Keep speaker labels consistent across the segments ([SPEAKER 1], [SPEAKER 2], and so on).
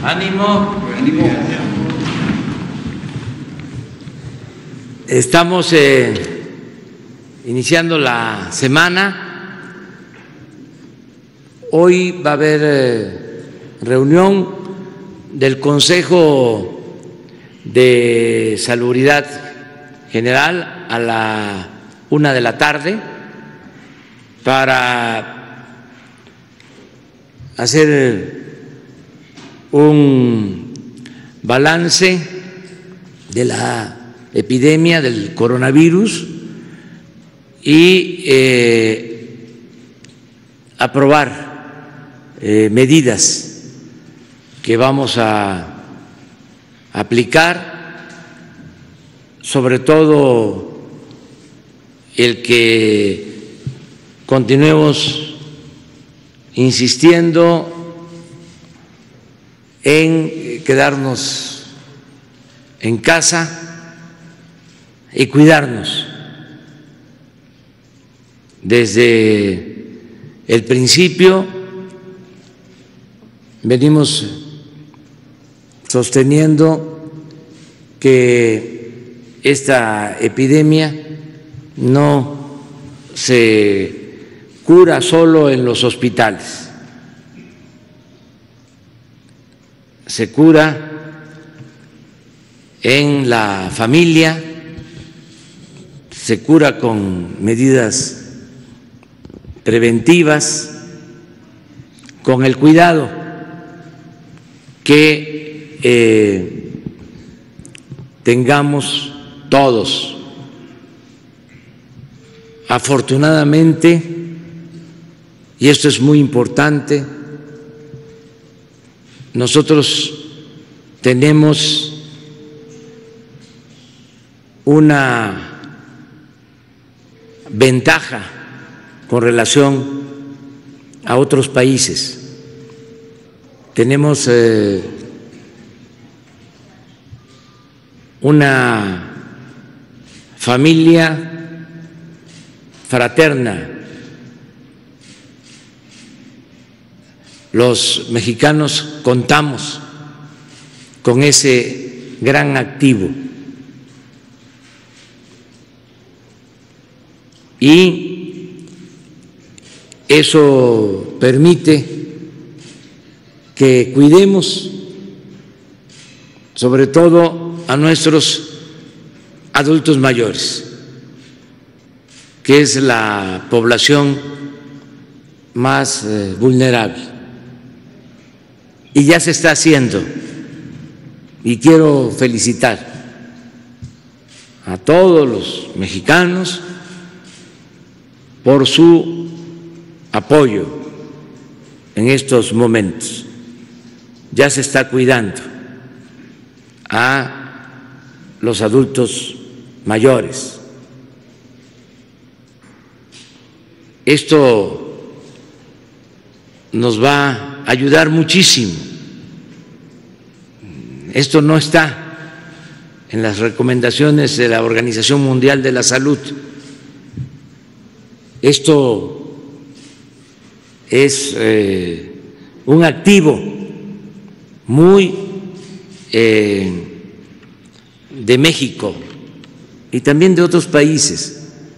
[SPEAKER 1] Ánimo.
[SPEAKER 2] Ánimo.
[SPEAKER 1] Estamos iniciando la semana. Hoy va a haber reunión del Consejo de Salubridad General a la 1 de la tarde para hacer un balance de la epidemia del coronavirus y aprobar medidas que vamos a aplicar, sobre todo el que continuemos insistiendo en quedarnos en casa y cuidarnos. Desde el principio venimos sosteniendo que esta epidemia no se cura solo en los hospitales, se cura en la familia, se cura con medidas preventivas, con el cuidado que tengamos todos. Afortunadamente, y esto es muy importante, nosotros tenemos una ventaja con relación a otros países. Tenemos una familia fraterna. Los mexicanos contamos con ese gran activo y eso permite que cuidemos sobre todo a nuestros adultos mayores, que es la población más vulnerable. Y ya se está haciendo, y quiero felicitar a todos los mexicanos por su apoyo en estos momentos. Ya se está cuidando a los adultos mayores. Esto nos va a ayudar muchísimo. Esto no está en las recomendaciones de la Organización Mundial de la Salud. Esto es un activo muy de México y también de otros países,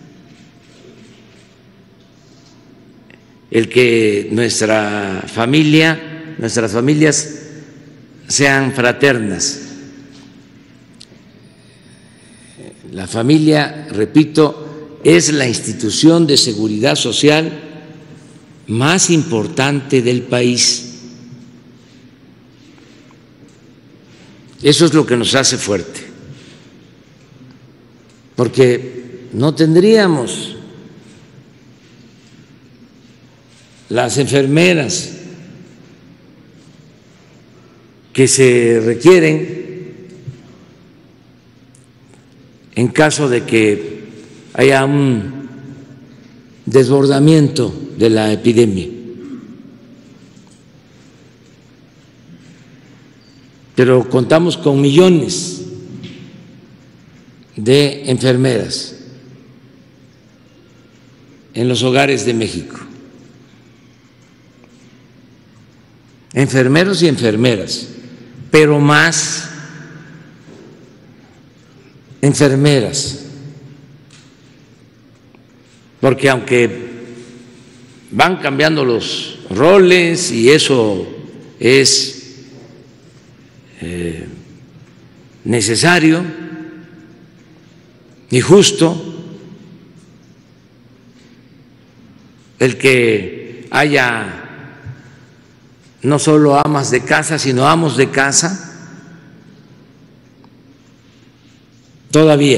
[SPEAKER 1] el que nuestras familias sean fraternas. La familia, repito, es la institución de seguridad social más importante del país. Eso es lo que nos hace fuerte, porque no tendríamos las enfermeras que se requieren en caso de que haya un desbordamiento de la epidemia. Pero contamos con millones de enfermeras en los hogares de México, enfermeros y enfermeras pero más enfermeras, porque aunque van cambiando los roles y eso es necesario y justo, el que haya no solo amas de casa, sino amos de casa, todavía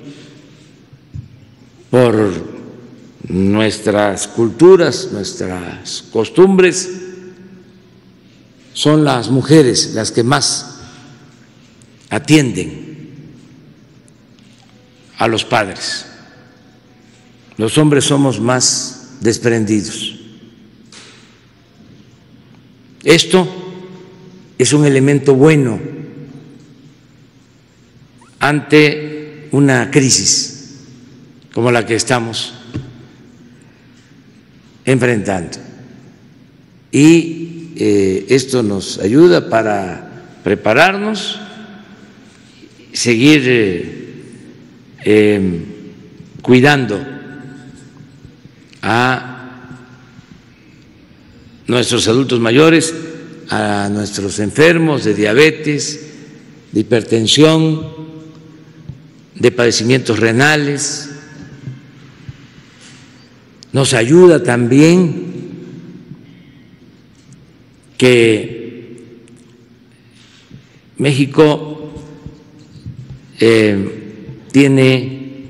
[SPEAKER 1] por nuestras culturas, nuestras costumbres, son las mujeres las que más atienden a los padres. Los hombres somos más desprendidos. Esto es un elemento bueno ante una crisis como la que estamos enfrentando. Y esto nos ayuda para prepararnos, seguir cuidando a nuestros adultos mayores, a nuestros enfermos de diabetes, de hipertensión, de padecimientos renales. Nos ayuda también que México tiene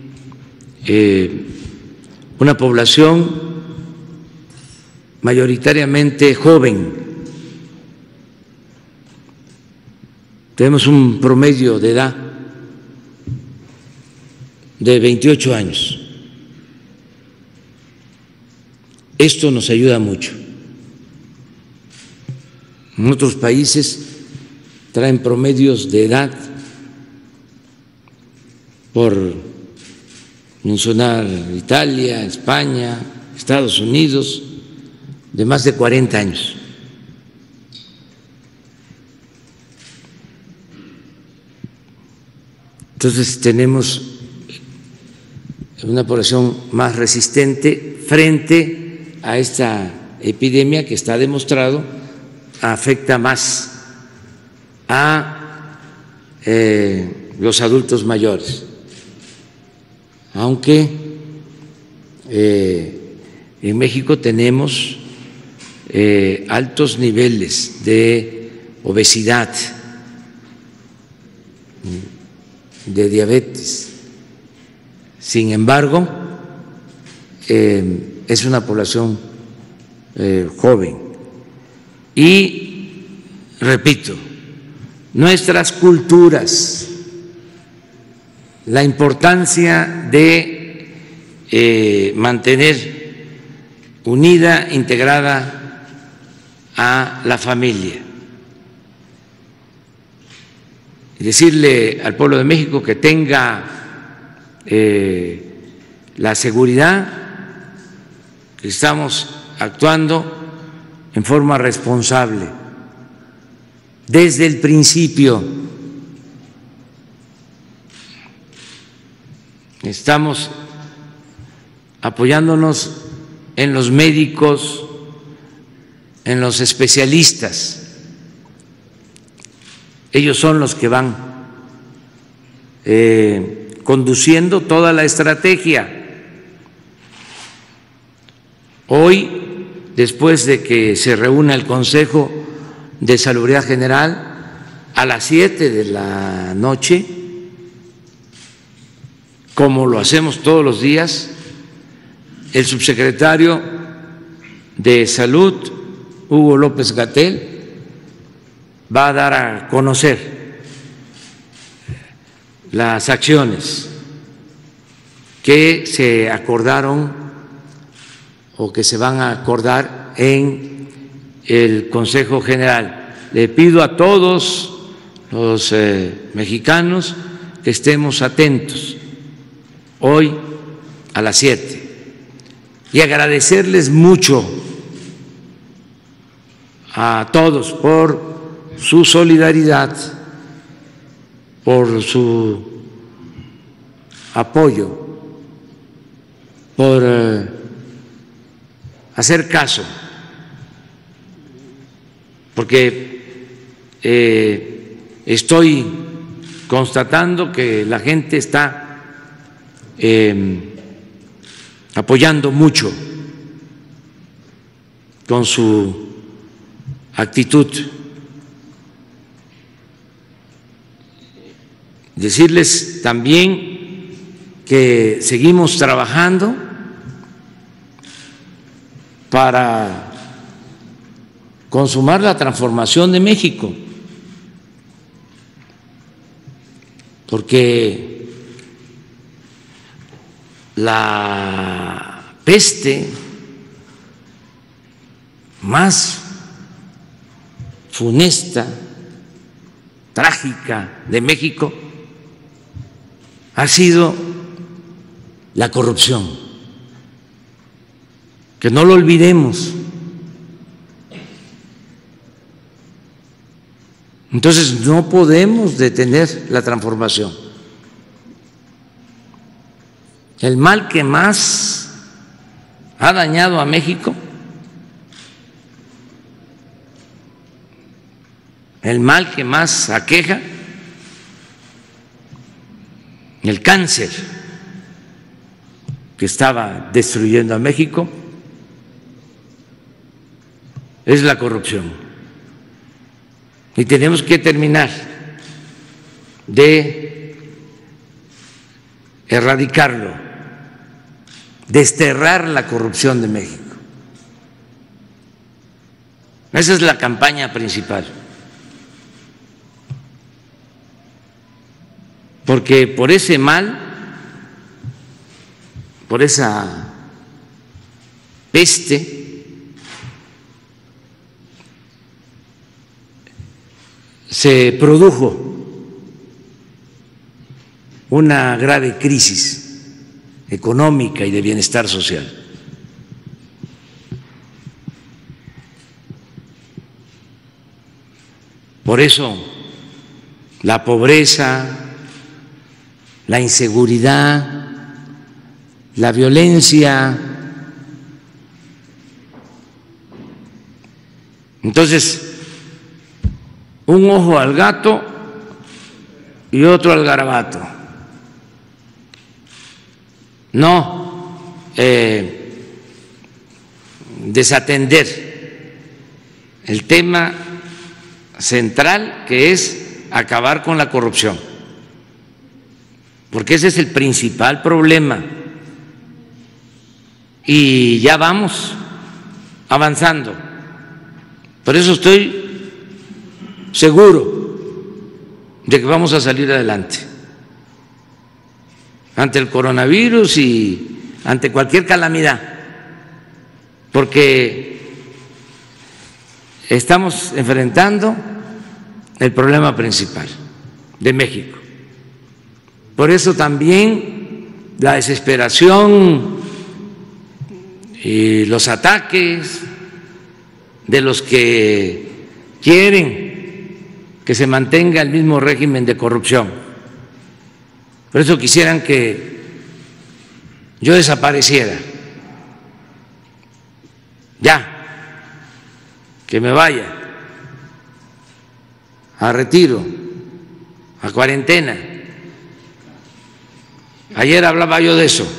[SPEAKER 1] una población mayoritariamente joven. Tenemos un promedio de edad de 28 años. Esto nos ayuda mucho. En otros países traen promedios de edad, por mencionar Italia, España, Estados Unidos, de más de 40 años. Entonces tenemos una población más resistente frente a esta epidemia que está demostrado afecta más a los adultos mayores, aunque en México tenemos altos niveles de obesidad, de diabetes. Sin embargo, es una población joven. Y, repito, nuestras culturas, la importancia de mantener unida, integrada a la familia. Y decirle al pueblo de México que tenga la seguridad que estamos actuando en forma responsable desde el principio. Estamos apoyándonos en los médicos, en los especialistas. Ellos son los que van conduciendo toda la estrategia. Hoy, después de que se reúna el Consejo de Salubridad General, a las 7 de la noche, como lo hacemos todos los días, el subsecretario de Salud, Hugo López-Gatell, va a dar a conocer las acciones que se acordaron o que se van a acordar en el Consejo General. Le pido a todos los mexicanos que estemos atentos hoy a las 7 y agradecerles mucho a todos por su solidaridad, por su apoyo, por hacer caso, porque estoy constatando que la gente está apoyando mucho con su actitud. Decirles también que seguimos trabajando para consumar la transformación de México, porque la peste más funesta, trágica de México ha sido la corrupción, que no lo olvidemos. Entonces no podemos detener la transformación. El mal que más ha dañado a México, el mal que más aqueja, el cáncer que estaba destruyendo a México, es la corrupción. Y tenemos que terminar de erradicarlo, desterrar la corrupción de México. Esa es la campaña principal. Porque por ese mal, por esa peste, se produjo una grave crisis económica y de bienestar social. Por eso la pobreza, la inseguridad, la violencia. Entonces, un ojo al gato y otro al garabato. No desatender el tema central, que es acabar con la corrupción, porque ese es el principal problema. Y ya vamos avanzando. Por eso estoy seguro de que vamos a salir adelante ante el coronavirus y ante cualquier calamidad, porque estamos enfrentando el problema principal de México. Por eso también la desesperación y los ataques de los que quieren que se mantenga el mismo régimen de corrupción. Por eso quisieran que yo desapareciera, ya, que me vaya a retiro, a cuarentena. Ayer hablaba yo de eso.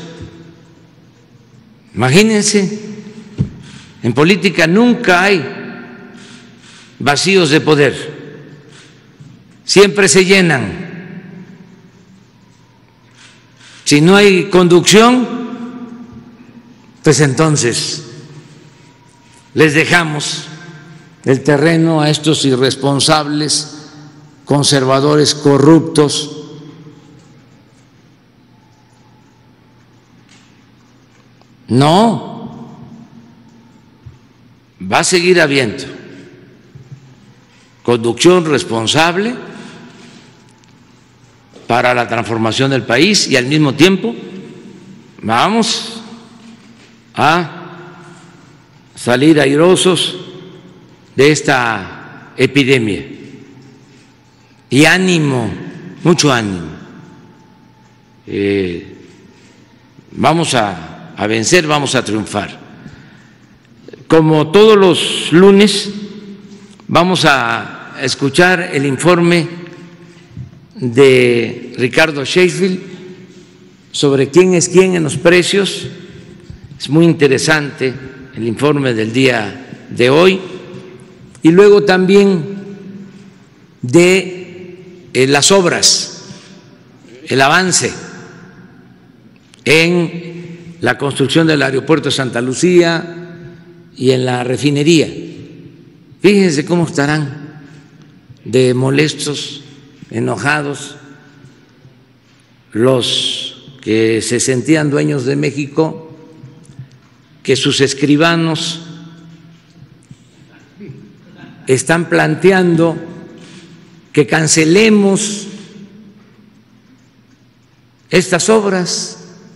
[SPEAKER 1] Imagínense, en política nunca hay vacíos de poder, siempre se llenan. Si no hay conducción, pues entonces les dejamos el terreno a estos irresponsables, conservadores, corruptos. No, va a seguir habiendo conducción responsable para la transformación del país y al mismo tiempo vamos a salir airosos de esta epidemia. y ánimo, mucho ánimo. Vamos a vencer, vamos a triunfar. Como todos los lunes, vamos a escuchar el informe de Ricardo Sheffield sobre quién es quién en los precios. Es muy interesante el informe del día de hoy. Y luego también de las obras, el avance en la construcción del aeropuerto de Santa Lucía y en la refinería. Fíjense cómo estarán de molestos, enojados los que se sentían dueños de México, que sus escribanos están planteando que cancelemos estas obras,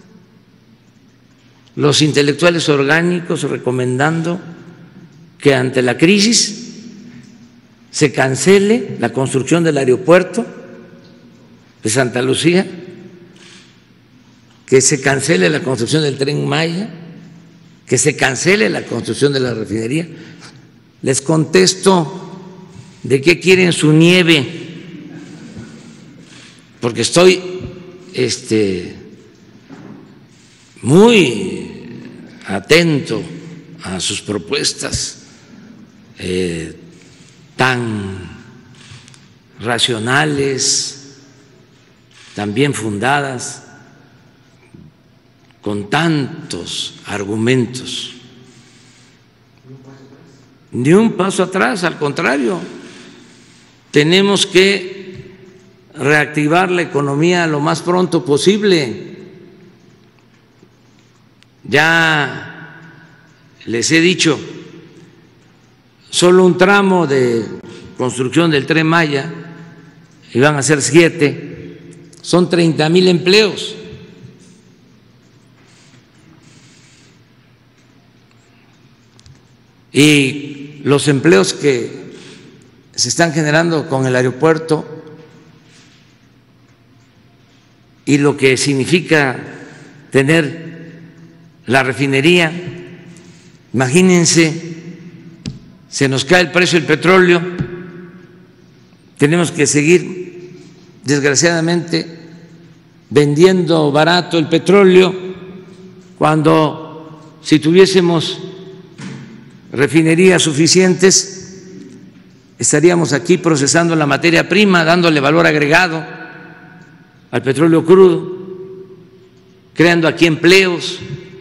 [SPEAKER 1] los intelectuales orgánicos recomendando que ante la crisis se cancele la construcción del aeropuerto de Santa Lucía, que se cancele la construcción del Tren Maya, que se cancele la construcción de la refinería. Les contesto, ¿de qué quieren su nieve? Porque estoy muy atento a sus propuestas tan racionales, tan bien fundadas, con tantos argumentos. Ni un paso atrás, al contrario, tenemos que reactivar la economía lo más pronto posible. Ya les he dicho, solo un tramo de construcción del Tren Maya, y van a ser 7, son 30,000 empleos. Y los empleos que se están generando con el aeropuerto y lo que significa tener la refinería, imagínense, se nos cae el precio del petróleo, tenemos que seguir, desgraciadamente, vendiendo barato el petróleo, cuando si tuviésemos refinerías suficientes, estaríamos aquí procesando la materia prima, dándole valor agregado al petróleo crudo, creando aquí empleos,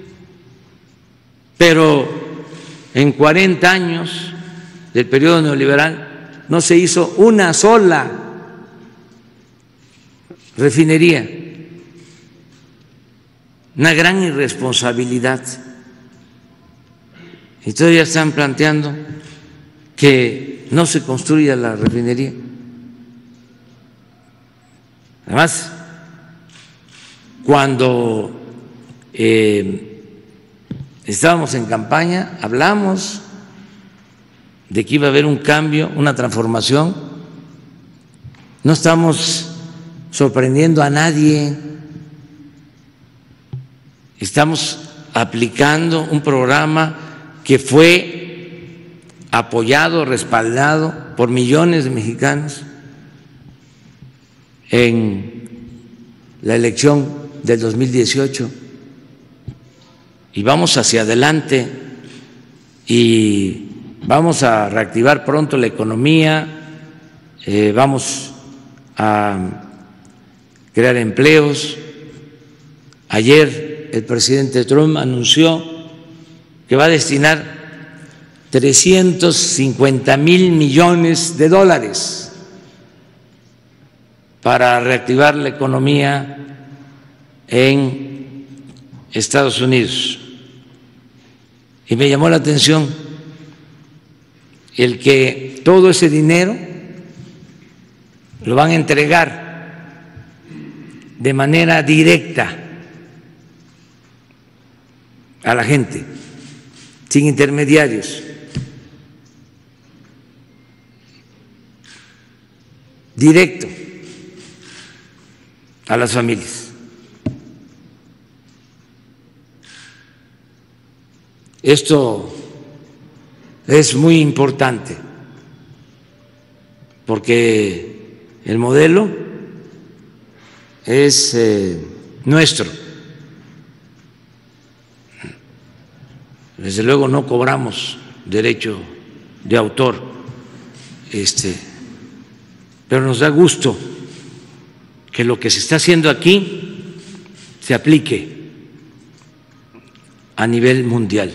[SPEAKER 1] pero en 40 años del periodo neoliberal no se hizo una sola refinería, una gran irresponsabilidad. Y todavía están planteando que no se construya la refinería. Además, cuando estábamos en campaña, hablamos de que iba a haber un cambio, una transformación. No estamos sorprendiendo a nadie, estamos aplicando un programa que fue apoyado, respaldado por millones de mexicanos en la elección del 2018, y vamos hacia adelante y vamos a reactivar pronto la economía, vamos a crear empleos. Ayer el presidente Trump anunció que va a destinar 350,000 millones de dólares para reactivar la economía en Estados Unidos. Y me llamó la atención el que todo ese dinero lo van a entregar de manera directa a la gente, sin intermediarios. directo a las familias. Esto es muy importante porque el modelo es nuestro. Desde luego no cobramos derecho de autor, pero nos da gusto que lo que se está haciendo aquí se aplique a nivel mundial.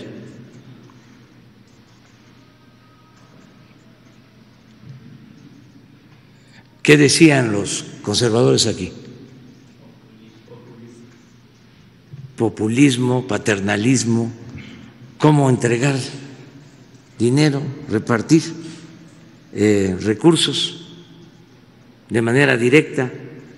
[SPEAKER 1] ¿Qué decían los conservadores aquí? Populismo, paternalismo, cómo entregar dinero, repartir recursos de manera directa.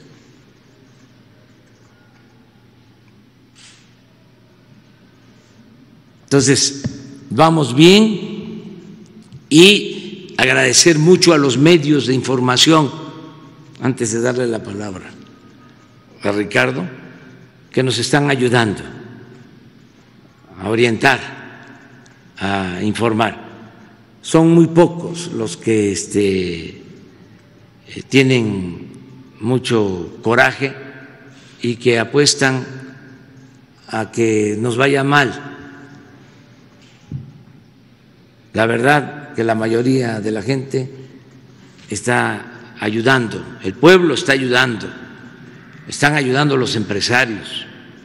[SPEAKER 1] Entonces, vamos bien y agradecer mucho a los medios de información, antes de darle la palabra a Ricardo, que nos están ayudando a orientar, a informar. Son muy pocos los que tienen mucho coraje y que apuestan a que nos vaya mal. La verdad que la mayoría de la gente está ayudando, el pueblo está ayudando, están ayudando los empresarios,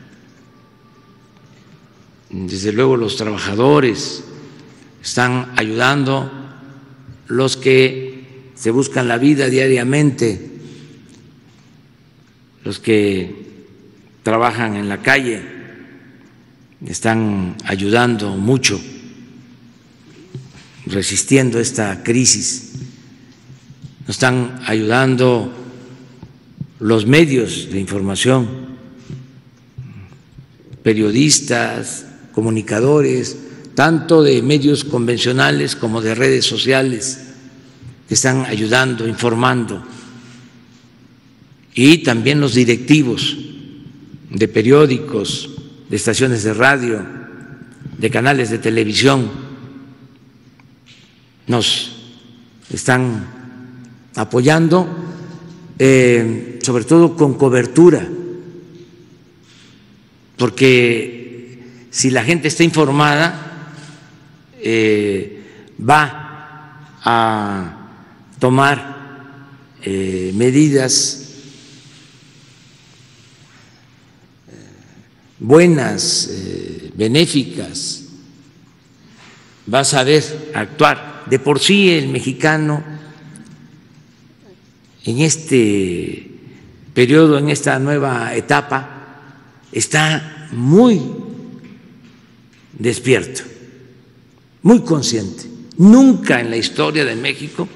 [SPEAKER 1] desde luego los trabajadores, están ayudando los que se buscan la vida diariamente, los que trabajan en la calle, están ayudando mucho, resistiendo esta crisis. Nos están ayudando los medios de información, periodistas, comunicadores, tanto de medios convencionales como de redes sociales, que están ayudando, informando, y también los directivos de periódicos, de estaciones de radio, de canales de televisión, nos están apoyando, sobre todo con cobertura, porque si la gente está informada, va a tomar medidas buenas, benéficas, va a saber actuar. De por sí el mexicano en este periodo, en esta nueva etapa, está muy despierto, muy consciente. Nunca en la historia de México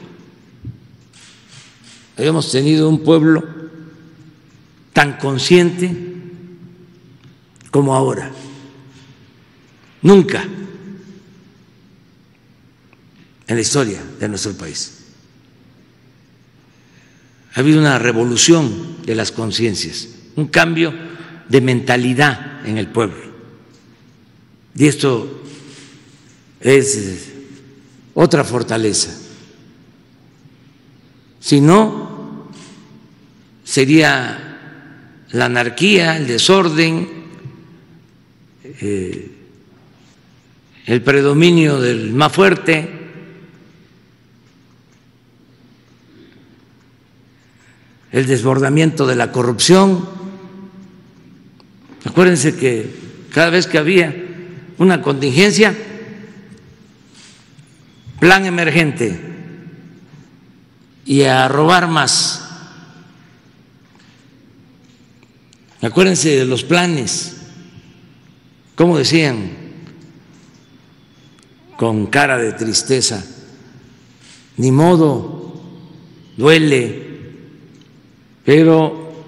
[SPEAKER 1] habíamos tenido un pueblo tan consciente como ahora. Nunca en la historia de nuestro país ha habido una revolución de las conciencias, un cambio de mentalidad en el pueblo. Y esto es otra fortaleza. Si no, sería la anarquía, el desorden, el predominio del más fuerte, el desbordamiento de la corrupción. Acuérdense que cada vez que había una contingencia, plan emergente y a robar más. Acuérdense de los planes, ¿cómo decían? Con cara de tristeza, ni modo, duele, pero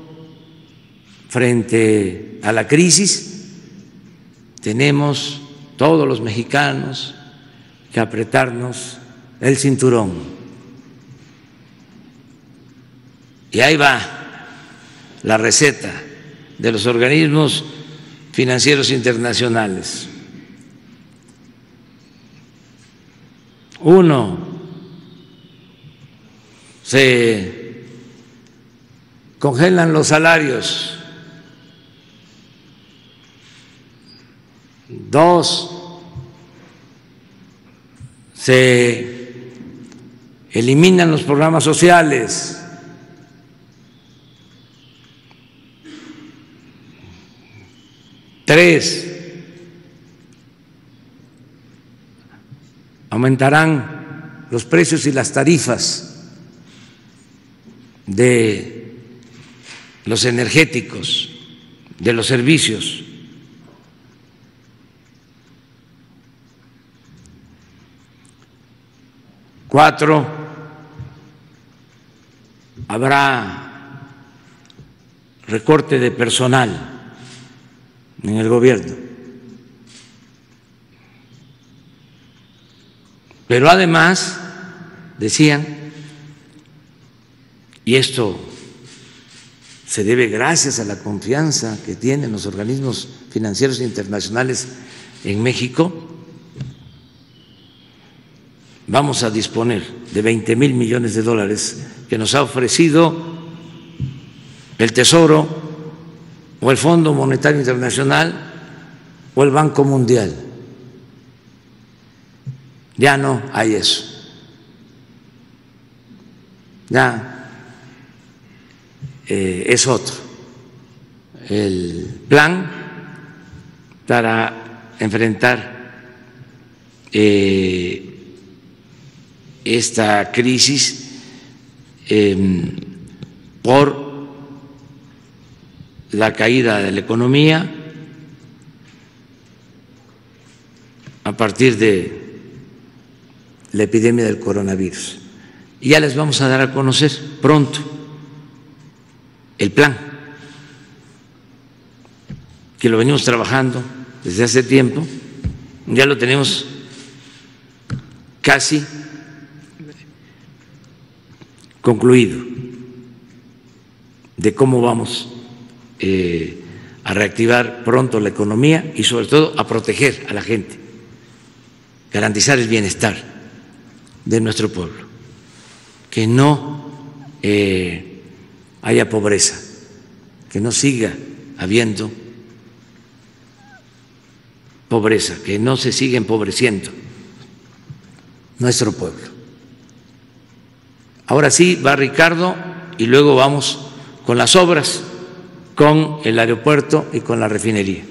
[SPEAKER 1] frente a la crisis tenemos todos los mexicanos que apretarnos el cinturón Y ahí va la receta de los organismos financieros internacionales. 1, se congelan los salarios. 2, se eliminan los programas sociales. 3, aumentarán los precios y las tarifas de los energéticos, de los servicios. 4, habrá recorte de personal en el gobierno. Pero además decían, y esto se debe gracias a la confianza que tienen los organismos financieros internacionales en México, vamos a disponer de 20,000 millones de dólares que nos ha ofrecido el Tesoro o el Fondo Monetario Internacional o el Banco Mundial. Ya no hay eso. Ya es otro. El plan para enfrentar esta crisis por la caída de la economía a partir de la epidemia del coronavirus. Y ya les vamos a dar a conocer pronto el plan, que lo venimos trabajando desde hace tiempo, ya lo tenemos casi concluido, de cómo vamos a reactivar pronto la economía y sobre todo a proteger a la gente, garantizar el bienestar de nuestro pueblo, que no haya pobreza, que no siga habiendo pobreza, que no se siga empobreciendo nuestro pueblo. Ahora sí va Ricardo y luego vamos con las obras, con el aeropuerto y con la refinería.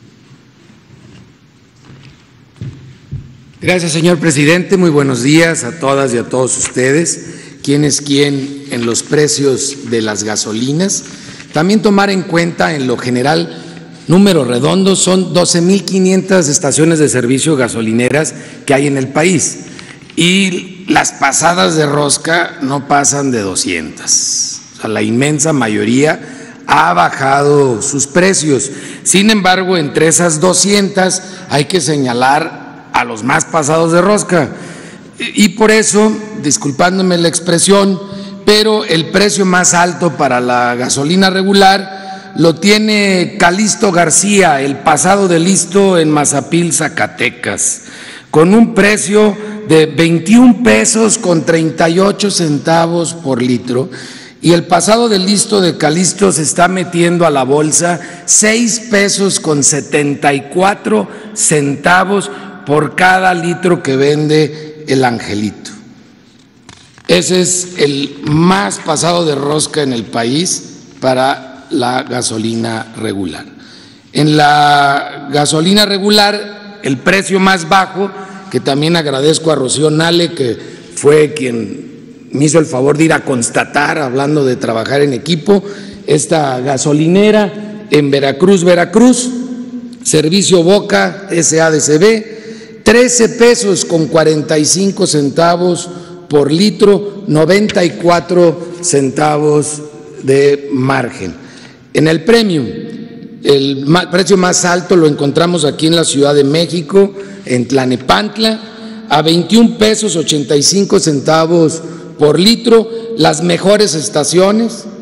[SPEAKER 2] Gracias, señor presidente. Muy buenos días a todas y a todos ustedes. ¿Quién es quién en los precios de las gasolinas? También tomar en cuenta, en lo general, números redondos, son 12,500 estaciones de servicio gasolineras que hay en el país y las pasadas de rosca no pasan de 200. O sea, la inmensa mayoría ha bajado sus precios. Sin embargo, entre esas 200 hay que señalar a los más pasados de rosca. Y por eso, disculpándome la expresión, pero el precio más alto para la gasolina regular lo tiene Calixto García, el pasado de listo en Mazapil, Zacatecas, con un precio de 21 pesos con 38 centavos por litro. Y el pasado de listo de Calixto se está metiendo a la bolsa 6 pesos con 74 centavos por cada litro que vende el Angelito. Ese es el más pasado de rosca en el país para la gasolina regular. En la gasolina regular, el precio más bajo, que también agradezco a Rocío Nale, que fue quien me hizo el favor de ir a constatar, hablando de trabajar en equipo, esta gasolinera en Veracruz, Servicio Boca SADCB, 13 pesos con 45 centavos por litro, 94 centavos de margen. En el premium, el precio más alto lo encontramos aquí en la Ciudad de México, en Tlalnepantla, a 21 pesos 85 centavos por litro. Las mejores estaciones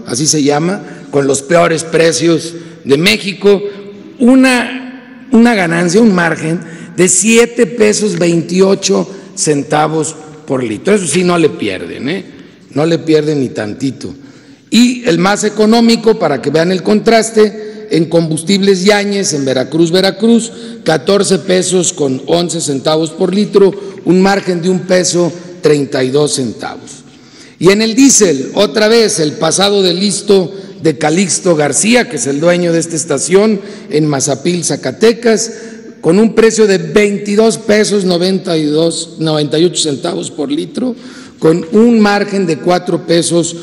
[SPEAKER 2] así se llama, con los peores precios de México, una ganancia, un margen de 7 pesos 28 centavos por litro. Eso sí, no le pierden, no le pierden ni tantito. Y el más económico, para que vean el contraste, en combustibles Yáñez, en Veracruz, 14 pesos con 11 centavos por litro, un margen de 1 peso 32 centavos. Y en el diésel, otra vez, el pasado de listo de Calixto García, que es el dueño de esta estación en Mazapil, Zacatecas, con un precio de 22 pesos 98 centavos por litro, con un margen de 4 pesos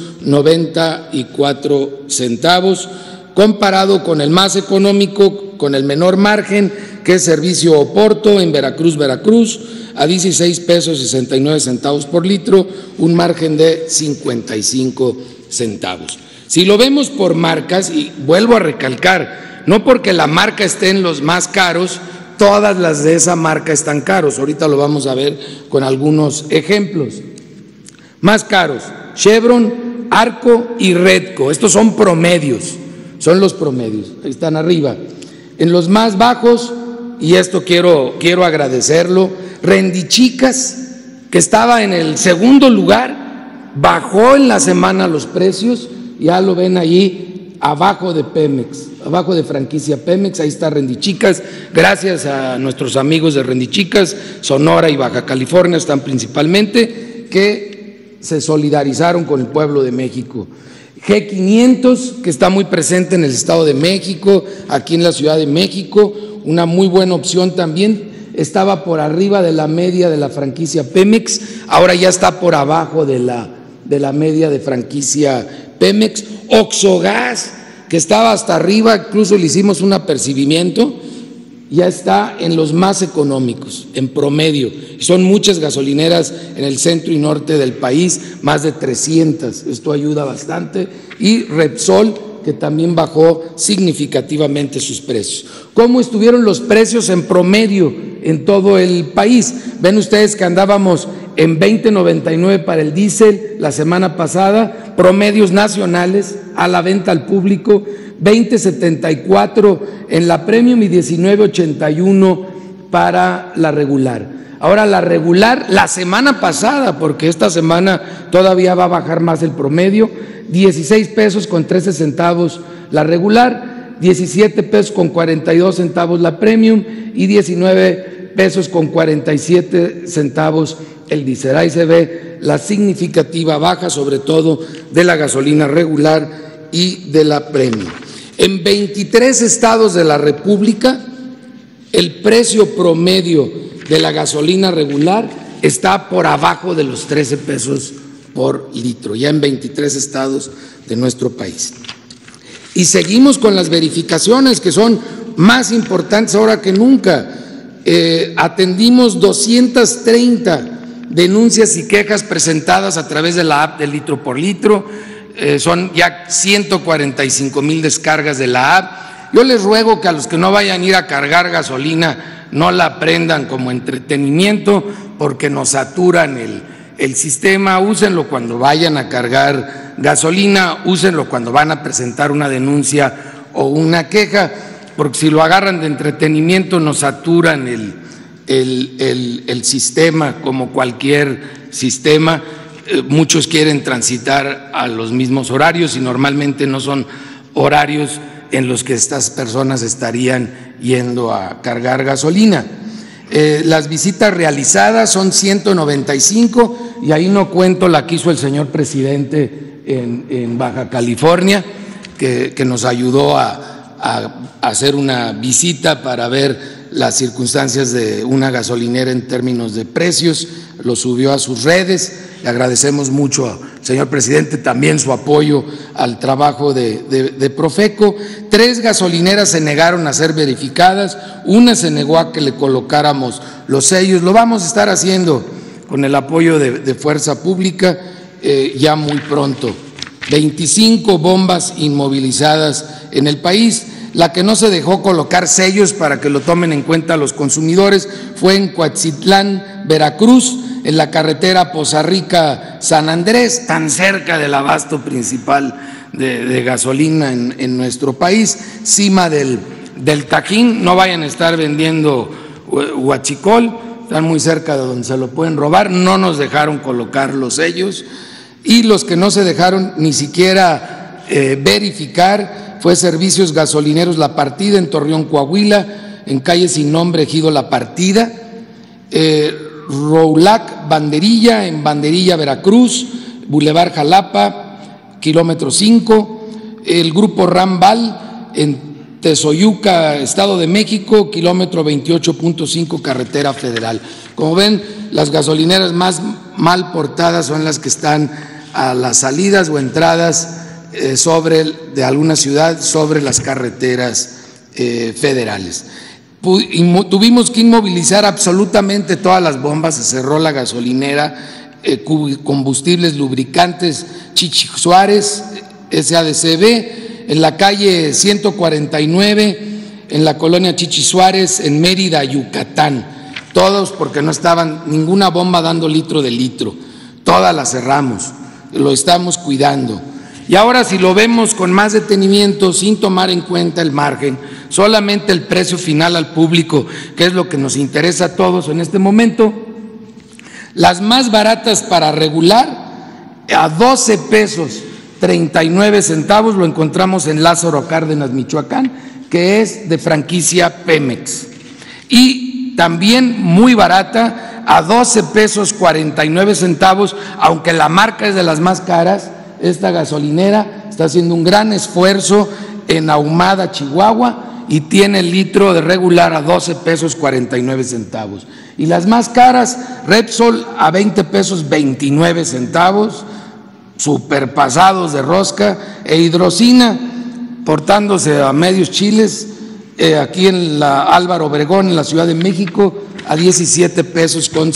[SPEAKER 2] 94 centavos, comparado con el más económico, con el menor margen, que es Servicio Oporto en Veracruz, a 16 pesos 69 centavos por litro, un margen de 55 centavos. Si lo vemos por marcas, y vuelvo a recalcar, no porque la marca esté en los más caros, todas las de esa marca están caros. Ahorita lo vamos a ver con algunos ejemplos. Más caros, Chevron, Arco y Redco. Estos son promedios, son los promedios, ahí están arriba. En los más bajos, y esto quiero agradecerlo, Rendichicas, que estaba en el segundo lugar, bajó en la semana los precios, ya lo ven ahí abajo de Pemex, abajo de franquicia Pemex, ahí está Rendichicas, gracias a nuestros amigos de Rendichicas, Sonora y Baja California están principalmente, que se solidarizaron con el pueblo de México. G500, que está muy presente en el Estado de México, aquí en la Ciudad de México, una muy buena opción también, estaba por arriba de la media de la franquicia Pemex, ahora ya está por abajo de la media de franquicia Pemex. Oxogas, que estaba hasta arriba, incluso le hicimos un apercibimiento, ya está en los más económicos, en promedio. Son muchas gasolineras en el centro y norte del país, más de 300, esto ayuda bastante. Y Repsol, que también bajó significativamente sus precios. ¿Cómo estuvieron los precios en promedio en todo el país? Ven ustedes que andábamos en 20.99 para el diésel la semana pasada, promedios nacionales a la venta al público, 20.74 en la premium y 19.81 para la regular. Ahora la regular, la semana pasada, porque esta semana todavía va a bajar más el promedio, 16 pesos con 13 centavos la regular, 17 pesos con 42 centavos la premium y 19 pesos con 47 centavos el diésel. Ahí se ve la significativa baja, sobre todo de la gasolina regular y de la premium. En 23 estados de la República, el precio promedio de la gasolina regular está por abajo de los 13 pesos por litro, ya en 23 estados de nuestro país. Y seguimos con las verificaciones, que son más importantes ahora que nunca. Atendimos 230 denuncias y quejas presentadas a través de la app de Litro por Litro, son ya 145,000 descargas de la app. Yo les ruego que a los que no vayan a ir a cargar gasolina no la aprendan como entretenimiento, porque nos saturan el sistema. Úsenlo cuando vayan a cargar gasolina, úsenlo cuando van a presentar una denuncia o una queja, porque si lo agarran de entretenimiento nos saturan el sistema, como cualquier sistema. Muchos quieren transitar a los mismos horarios y normalmente no son horarios en los que estas personas estarían yendo a cargar gasolina. Las visitas realizadas son 195 y ahí no cuento la que hizo el señor presidente en Baja California, que nos ayudó a hacer una visita para ver las circunstancias de una gasolinera en términos de precios, lo subió a sus redes. Le agradecemos mucho al señor presidente también su apoyo al trabajo de Profeco. 3 gasolineras se negaron a ser verificadas, una se negó a que le colocáramos los sellos. Lo vamos a estar haciendo con el apoyo de Fuerza Pública ya muy pronto. 25 bombas inmovilizadas en el país. La que no se dejó colocar sellos para que lo tomen en cuenta los consumidores fue en Coatzitlán, Veracruz, en la carretera Poza Rica-San Andrés, tan cerca del abasto principal de gasolina en nuestro país, cima del Tajín. No vayan a estar vendiendo huachicol, están muy cerca de donde se lo pueden robar. No nos dejaron colocar los sellos, y los que no se dejaron ni siquiera verificar fue Servicios Gasolineros La Partida en Torreón, Coahuila, en calle sin nombre, ejido La Partida, Roulac Banderilla en Banderilla, Veracruz, Boulevard Jalapa, kilómetro 5, el grupo Rambal en Tezoyuca, Estado de México, kilómetro 28.5, carretera federal. Como ven, las gasolineras más mal portadas son las que están a las salidas o entradas de alguna ciudad sobre las carreteras federales. Tuvimos que inmovilizar absolutamente todas las bombas, se cerró la gasolinera Combustibles Lubricantes Chichi Suárez, SADCB, en la calle 149, en la colonia Chichi Suárez, en Mérida, Yucatán. Todos porque no estaban ninguna bomba dando litro de litro. Todas las cerramos, lo estamos cuidando. Y ahora, si lo vemos con más detenimiento, sin tomar en cuenta el margen, solamente el precio final al público, que es lo que nos interesa a todos en este momento, las más baratas para regular, a 12 pesos 39 centavos, lo encontramos en Lázaro Cárdenas, Michoacán, que es de franquicia Pemex. Y también muy barata, a 12 pesos 49 centavos, aunque la marca es de las más caras. Esta gasolinera está haciendo un gran esfuerzo en Ahumada, Chihuahua, y tiene el litro de regular a 12 pesos 49 centavos. Y las más caras, Repsol a 20 pesos 29 centavos, superpasados de rosca, e Hidrocina portándose a medios chiles, aquí en la Álvaro Obregón, en la Ciudad de México, a 17 pesos con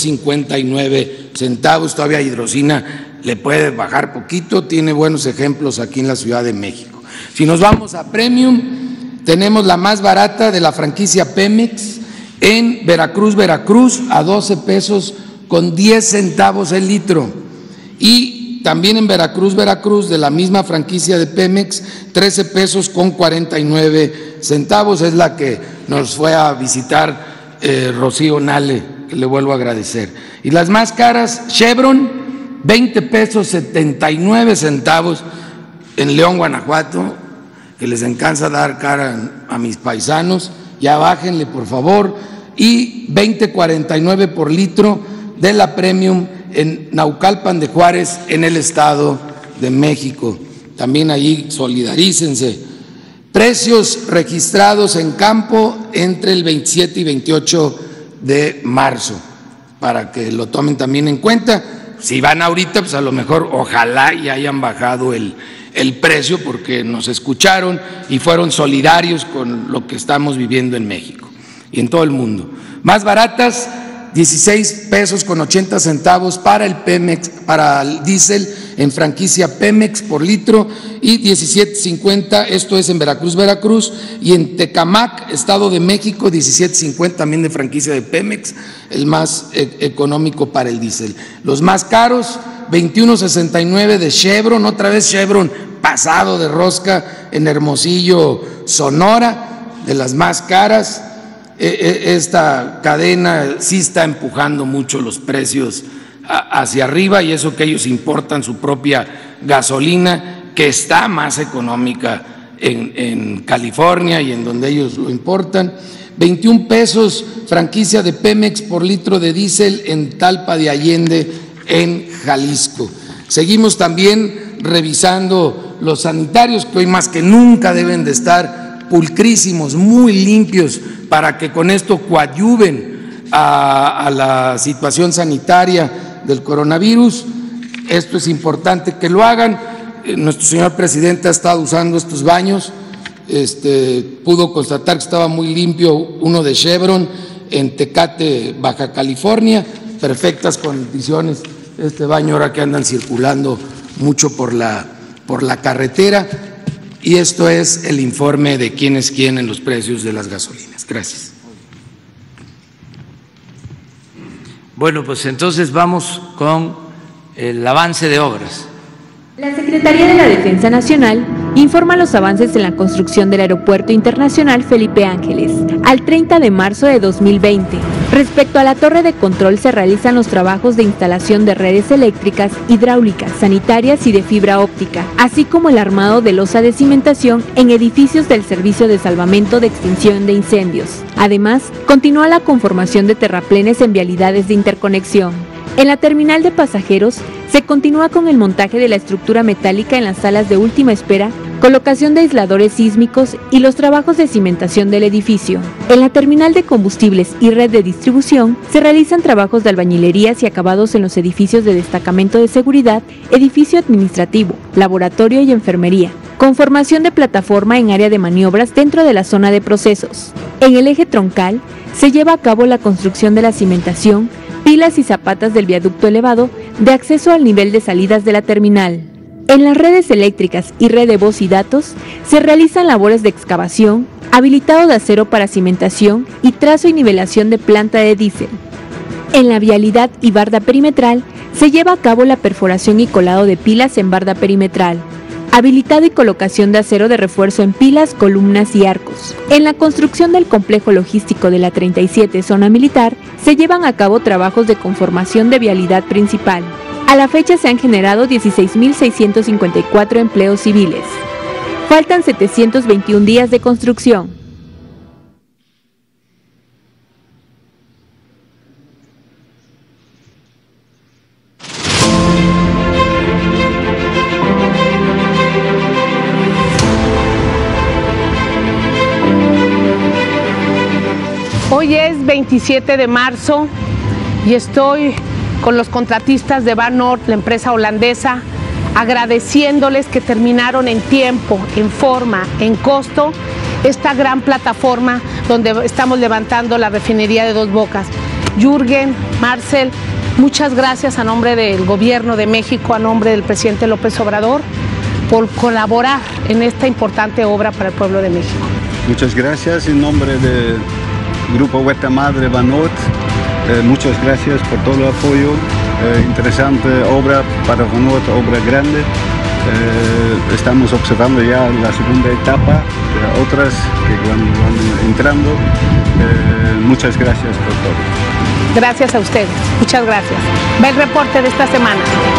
[SPEAKER 2] 59 centavos. Todavía Hidrocina le puede bajar poquito, tiene buenos ejemplos aquí en la Ciudad de México. Si nos vamos a Premium, tenemos la más barata de la franquicia Pemex en Veracruz, a 12 pesos con 10 centavos el litro. Y también en Veracruz, de la misma franquicia de Pemex, 13 pesos con 49 centavos, es la que nos fue a visitar Rocío Nale, que le vuelvo a agradecer. Y las más caras, Chevron, 20 pesos 79 centavos en León, Guanajuato, que les encanta dar cara a mis paisanos, ya bájenle por favor, y 20.49 por litro de la Premium en Naucalpan de Juárez, en el Estado de México. También allí solidarícense. Precios registrados en campo entre el 27 y 28 de marzo, para que lo tomen también en cuenta. Si van ahorita, pues a lo mejor ojalá y hayan bajado el precio, porque nos escucharon y fueron solidarios con lo que estamos viviendo en México y en todo el mundo. Más baratas, 16 pesos con 80 centavos para el Pemex, para el diésel en franquicia Pemex por litro, y 17.50, esto es en Veracruz, y en Tecamac, Estado de México, 17.50 también de franquicia de Pemex, el más económico para el diésel. Los más caros, 21.69 de Chevron, otra vez Chevron pasado de rosca en Hermosillo, Sonora, de las más caras. Esta cadena sí está empujando mucho los precios hacia arriba, y eso que ellos importan su propia gasolina, que está más económica en California y en donde ellos lo importan. 21 pesos franquicia de Pemex por litro de diésel en Talpa de Allende, en Jalisco. Seguimos también revisando los sanitarios, que hoy más que nunca deben de estar pulcrísimos, muy limpios, para que con esto coadyuven a la situación sanitaria del coronavirus. Esto es importante que lo hagan. Nuestro señor presidente ha estado usando estos baños, pudo constatar que estaba muy limpio uno de Chevron en Tecate, Baja California, perfectas condiciones este baño ahora que andan circulando mucho por la carretera. Y esto es el informe de quién es quién en los precios de las gasolinas. Gracias.
[SPEAKER 1] Bueno, pues entonces vamos con el avance de obras.
[SPEAKER 3] La Secretaría de la Defensa Nacional informa los avances en la construcción del Aeropuerto Internacional Felipe Ángeles al 30 de marzo de 2020. Respecto a la torre de control, se realizan los trabajos de instalación de redes eléctricas, hidráulicas, sanitarias y de fibra óptica, así como el armado de losa de cimentación en edificios del Servicio de Salvamento de Extinción de Incendios. Además, continúa la conformación de terraplenes en vialidades de interconexión. En la terminal de pasajeros, se continúa con el montaje de la estructura metálica en las salas de última espera, colocación de aisladores sísmicos y los trabajos de cimentación del edificio. En la terminal de combustibles y red de distribución, se realizan trabajos de albañilerías y acabados en los edificios de destacamento de seguridad, edificio administrativo, laboratorio y enfermería. Conformación de plataforma en área de maniobras dentro de la zona de procesos. En el eje troncal, se lleva a cabo la construcción de la cimentación, pilas y zapatas del viaducto elevado de acceso al nivel de salidas de la terminal. En las redes eléctricas y red de voz y datos se realizan labores de excavación, habilitado de acero para cimentación y trazo y nivelación de planta de diésel. En la vialidad y barda perimetral se lleva a cabo la perforación y colado de pilas en barda perimetral, habilitado y colocación de acero de refuerzo en pilas, columnas y arcos. En la construcción del complejo logístico de la 37 Zona Militar se llevan a cabo trabajos de conformación de vialidad principal. A la fecha se han generado 16.654 empleos civiles. Faltan 721 días de construcción.
[SPEAKER 4] Hoy es 27 de marzo y estoy con los contratistas de Van Oord, la empresa holandesa, agradeciéndoles que terminaron en tiempo, en forma, en costo, esta gran plataforma donde estamos levantando la refinería de Dos Bocas. Jürgen, Marcel, muchas gracias a nombre del Gobierno de México, a nombre del presidente López Obrador, por colaborar en esta importante obra para el pueblo de México.
[SPEAKER 5] Muchas gracias en nombre del Grupo Huerta Madre Van Oord. Muchas gracias por todo el apoyo. Interesante obra para Van Oord, obra grande. Estamos observando ya la segunda etapa, otras que van entrando. Muchas gracias por todo.
[SPEAKER 4] Gracias a ustedes, muchas gracias. Va el reporte de esta semana.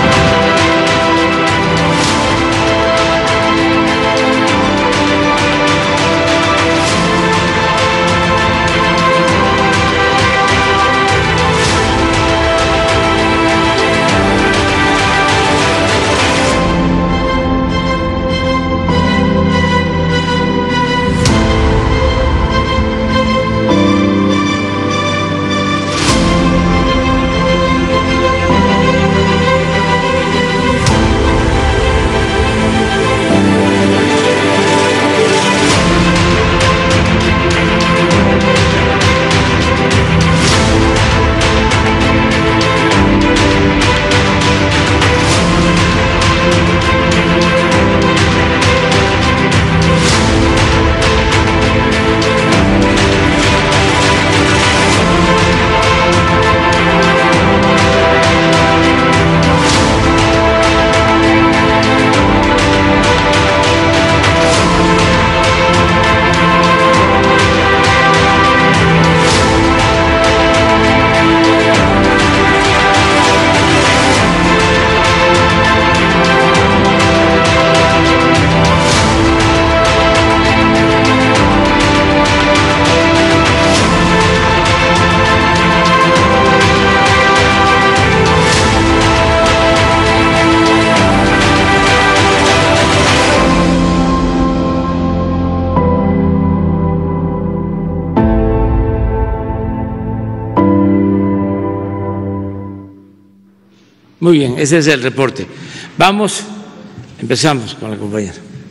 [SPEAKER 1] Muy bien, ese es el reporte. Empezamos con la compañera.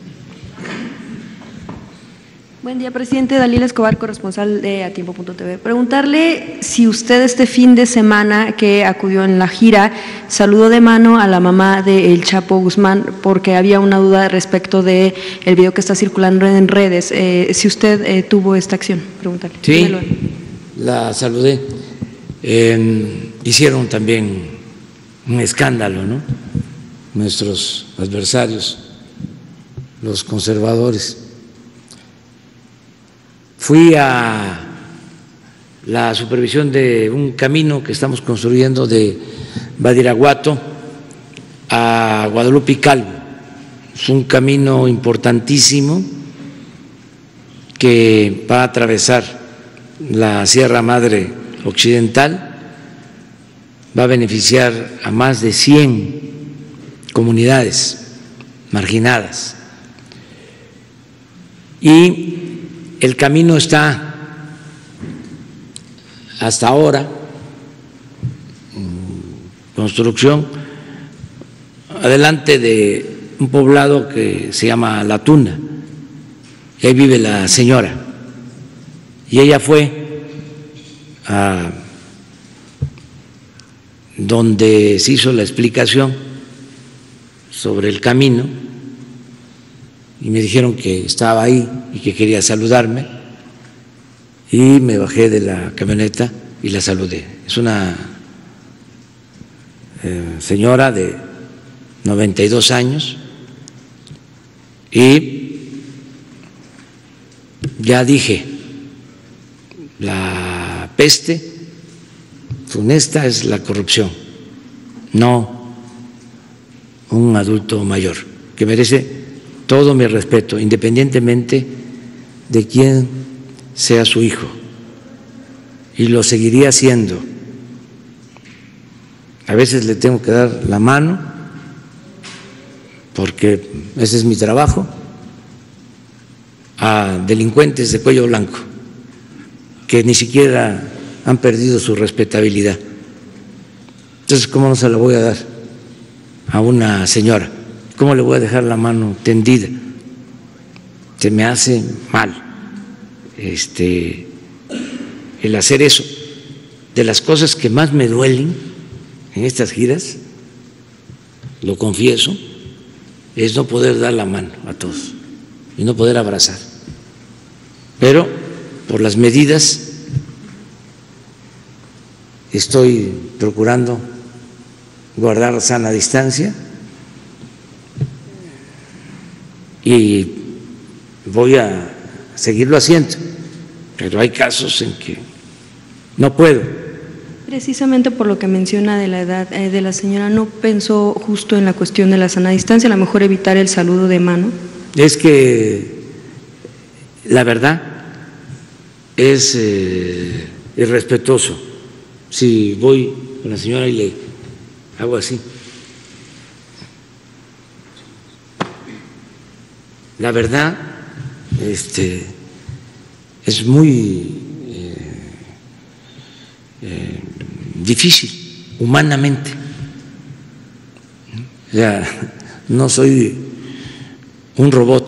[SPEAKER 6] Buen día, presidente. Dalila Escobar, corresponsal de Atiempo.tv. Preguntarle si usted este fin de semana que acudió en la gira saludó de mano a la mamá de El Chapo Guzmán, porque había una duda respecto del video que está circulando en redes. Si usted tuvo esta acción, preguntarle.
[SPEAKER 1] Sí, la saludé. Hicieron también un escándalo, ¿no? Nuestros adversarios los conservadores. Fui a la supervisión de un camino que estamos construyendo de Badiraguato a Guadalupe y Calvo. Es un camino importantísimo que va a atravesar la Sierra Madre Occidental, va a beneficiar a más de 100 comunidades marginadas. Y el camino está hasta ahora en construcción, adelante de un poblado que se llama La Tuna, y ahí vive la señora, y ella fue a donde se hizo la explicación sobre el camino y me dijeron que estaba ahí y que quería saludarme, y me bajé de la camioneta y la saludé. Es una señora de 92 años y ya dije, la peste funesta es la corrupción, no un adulto mayor, que merece todo mi respeto, independientemente de quién sea su hijo, y lo seguiría haciendo. A veces le tengo que dar la mano porque ese es mi trabajo, a delincuentes de cuello blanco que ni siquiera han perdido su respetabilidad. Entonces, ¿cómo no se la voy a dar a una señora? ¿Cómo le voy a dejar la mano tendida? Se me hace mal el hacer eso. De las cosas que más me duelen en estas giras, lo confieso, es no poder dar la mano a todos y no poder abrazar. Pero por las medidas estoy procurando guardar sana distancia y voy a seguirlo haciendo, pero hay casos en que no puedo.
[SPEAKER 6] Precisamente por lo que menciona de la edad de la señora, ¿no pensó justo en la cuestión de la sana distancia, a lo mejor evitar el saludo de mano?
[SPEAKER 1] Es que la verdad es irrespetuoso si voy con la señora y le hago así. La verdad es muy difícil humanamente. O sea, no soy un robot,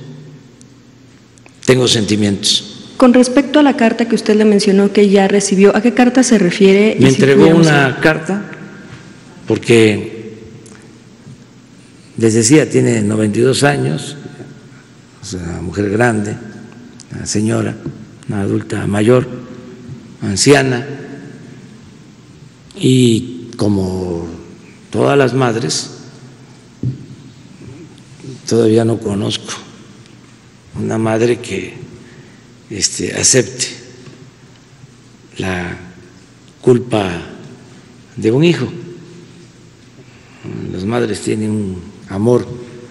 [SPEAKER 1] tengo sentimientos.
[SPEAKER 6] Con respecto a la carta que usted le mencionó que ya recibió, ¿a qué carta se refiere?
[SPEAKER 1] Me entregó una carta porque, les decía, tiene 92 años, es una mujer grande, una señora, una adulta mayor, anciana, y como todas las madres, todavía no conozco una madre que acepte la culpa de un hijo. Las madres tienen un amor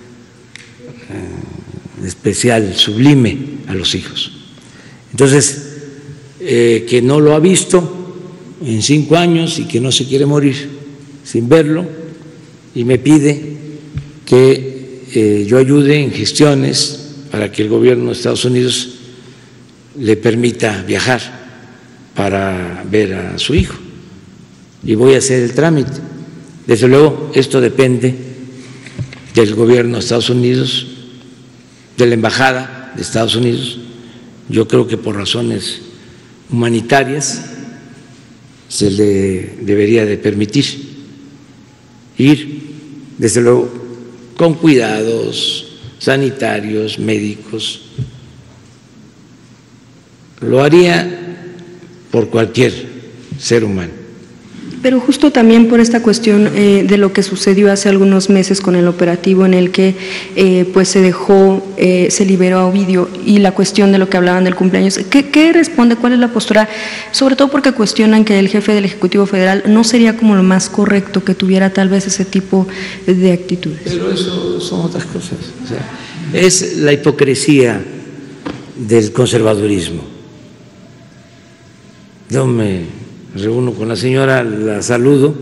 [SPEAKER 1] especial, sublime a los hijos. Entonces, que no lo ha visto en 5 años y que no se quiere morir sin verlo, y me pide que yo ayude en gestiones para que el gobierno de Estados Unidos le permita viajar para ver a su hijo, y voy a hacer el trámite. Desde luego, esto depende del gobierno de Estados Unidos, de la embajada de Estados Unidos. Yo creo que por razones humanitarias se le debería de permitir ir, desde luego, con cuidados sanitarios, médicos. Lo haría por cualquier ser humano,
[SPEAKER 6] Pero justo también por esta cuestión de lo que sucedió hace algunos meses con el operativo en el que pues se liberó a Ovidio, y la cuestión de lo que hablaban del cumpleaños, ¿qué responde? ¿Cuál es la postura? Sobre todo porque cuestionan que el jefe del Ejecutivo Federal no sería como lo más correcto que tuviera tal vez ese tipo de actitudes.
[SPEAKER 1] Pero eso son otras cosas. O sea, es la hipocresía del conservadurismo. Yo me reúno con la señora, la saludo,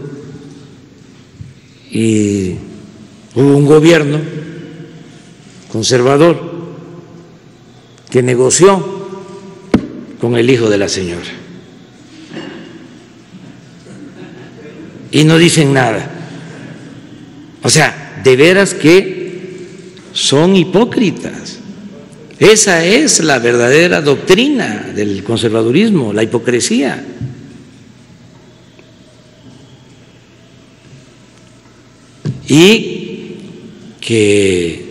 [SPEAKER 1] y hubo un gobierno conservador que negoció con el hijo de la señora y no dicen nada. O sea, de veras que son hipócritas. Esa es la verdadera doctrina del conservadurismo, la hipocresía. Y que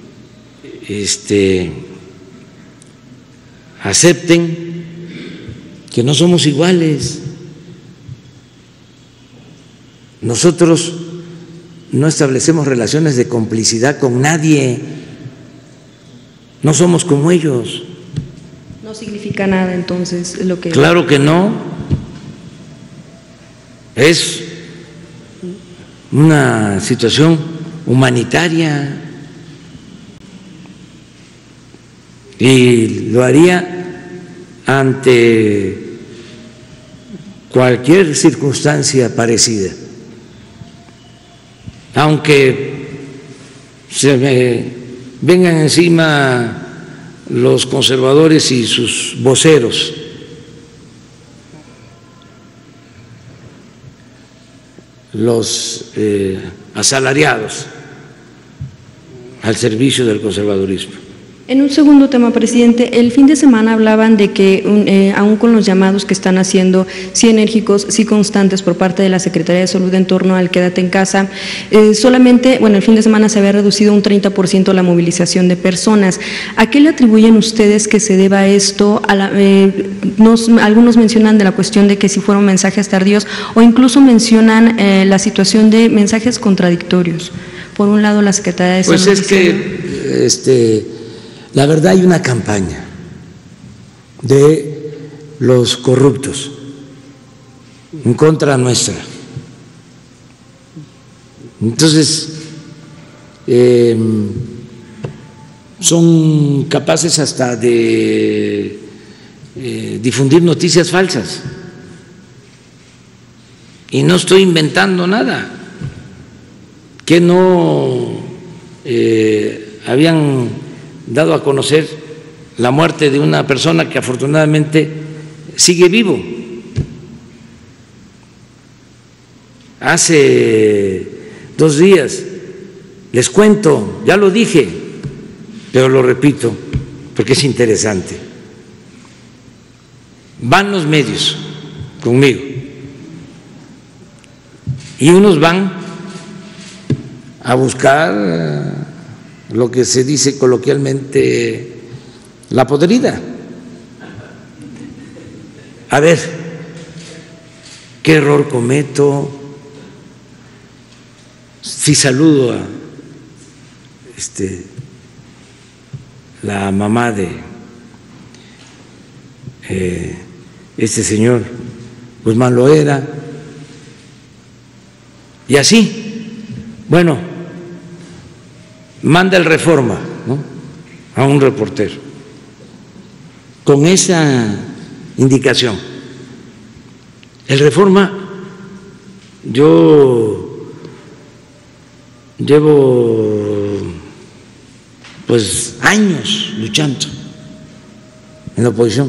[SPEAKER 1] acepten que no somos iguales. Nosotros no establecemos relaciones de complicidad con nadie, no somos como ellos.
[SPEAKER 6] No significa nada entonces lo que…
[SPEAKER 1] Claro que no, es una situación humanitaria y lo haría ante cualquier circunstancia parecida, aunque se me vengan encima los conservadores y sus voceros. Los asalariados al servicio del conservadurismo.
[SPEAKER 6] En un segundo tema, presidente, el fin de semana hablaban de que aún con los llamados que están haciendo, sí enérgicos, sí constantes por parte de la Secretaría de Salud en torno al quédate en casa, solamente, el fin de semana se había reducido un 30% la movilización de personas. ¿A qué le atribuyen ustedes que se deba esto? Algunos mencionan de la cuestión de que si fueron mensajes tardíos, o incluso mencionan la situación de mensajes contradictorios. Por un lado, la Secretaría de Salud…
[SPEAKER 1] Pues es que la verdad, hay una campaña de los corruptos en contra nuestra. Entonces, son capaces hasta de difundir noticias falsas. Y no estoy inventando nada, que no habían dado a conocer la muerte de una persona que afortunadamente sigue vivo. Hace 2 días, les cuento, ya lo dije, pero lo repito porque es interesante. Van los medios conmigo y unos van a buscar lo que se dice coloquialmente la podrida. A ver, ¿qué error cometo? Si saludo a la mamá de este señor Guzmán Loera, y así, bueno, manda el Reforma, ¿no?, a un reportero con esa indicación. El Reforma, yo llevo pues años luchando en la oposición,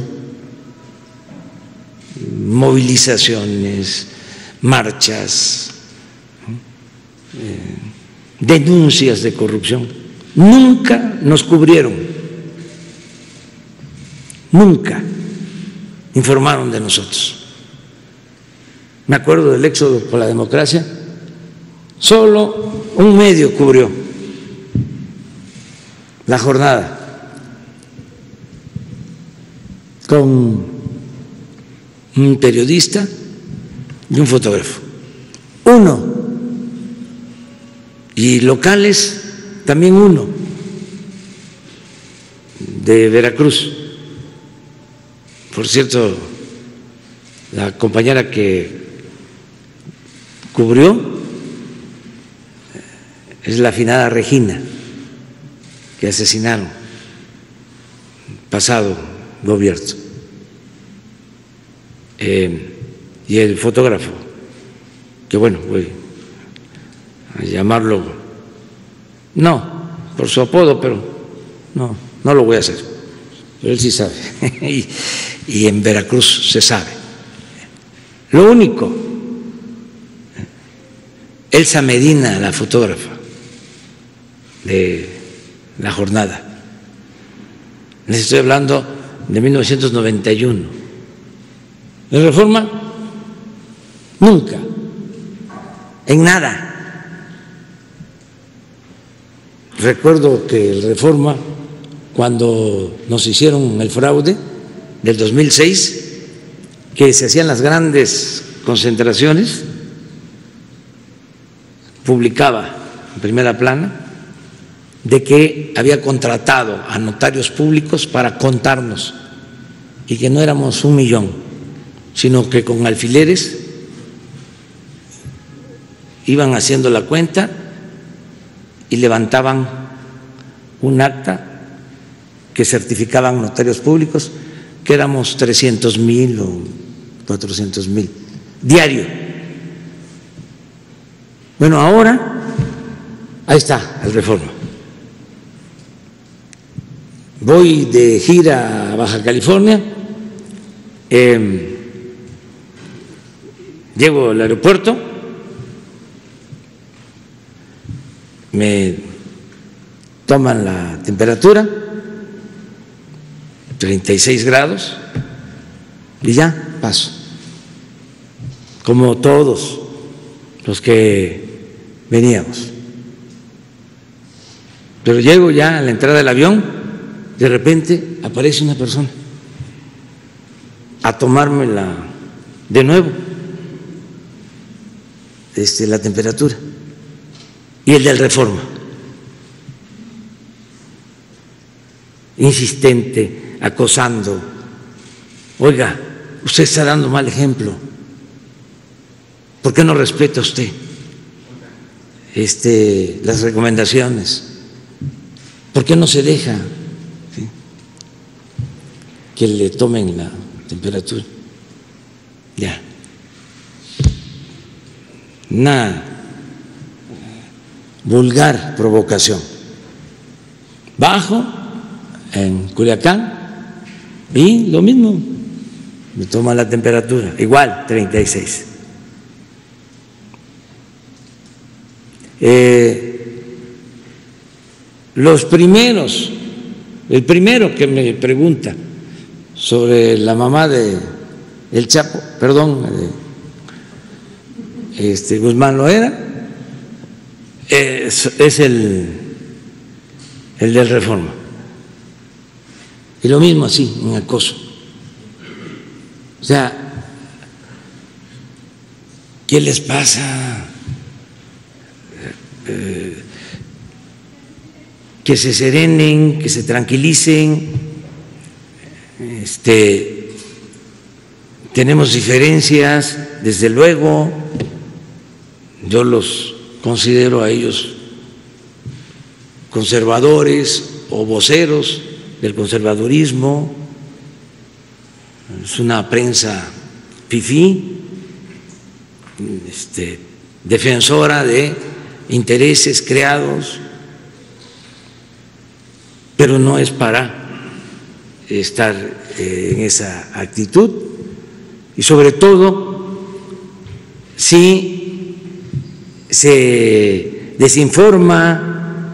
[SPEAKER 1] movilizaciones, marchas, denuncias de corrupción. Nunca nos cubrieron, nunca informaron de nosotros. Me acuerdo del éxodo por la democracia, solo un medio cubrió la jornada, con un periodista y un fotógrafo. uno, y locales también uno, de Veracruz. Por cierto, la compañera que cubrió es la afinada Regina, que asesinaron pasado gobierno, y el fotógrafo, que bueno, voy a llamarlo, no por su apodo, pero no lo voy a hacer, pero él sí sabe, y en Veracruz se sabe. Lo único, Elsa Medina, la fotógrafa de la jornada, les estoy hablando de 1991. En Reforma, nunca, en nada. Recuerdo que el Reforma, cuando nos hicieron el fraude del 2006, que se hacían las grandes concentraciones, publicaba en primera plana de que había contratado a notarios públicos para contarnos y que no éramos 1 millón, sino que con alfileres iban haciendo la cuenta y levantaban un acta que certificaban notarios públicos que éramos 300,000 o 400,000 diario. Bueno, ahora ahí está el Reforma. Voy de gira a Baja California, llego al aeropuerto, me toman la temperatura, 36 grados, y ya paso, como todos los que veníamos. Pero llego ya a la entrada del avión, de repente aparece una persona a tomarme de nuevo la temperatura, y el del Reforma, insistente, acosando. Oiga, usted está dando mal ejemplo, ¿por qué no respeta usted las recomendaciones? ¿Por qué no se deja que le tomen la temperatura? Ya. Una vulgar provocación. Bajo en Culiacán y lo mismo, me toma la temperatura, igual 36. Los primeros, el primero que me pregunta sobre la mamá de el Chapo, perdón, Guzmán Loera, es el del Reforma. Y lo mismo así, en acoso. O sea, ¿qué les pasa? Que se serenen, que se tranquilicen. Tenemos diferencias, desde luego. Yo los considero a ellos conservadores o voceros del conservadurismo. Es una prensa fifí, defensora de intereses creados, pero no es para estar en esa actitud, y sobre todo si se desinforma,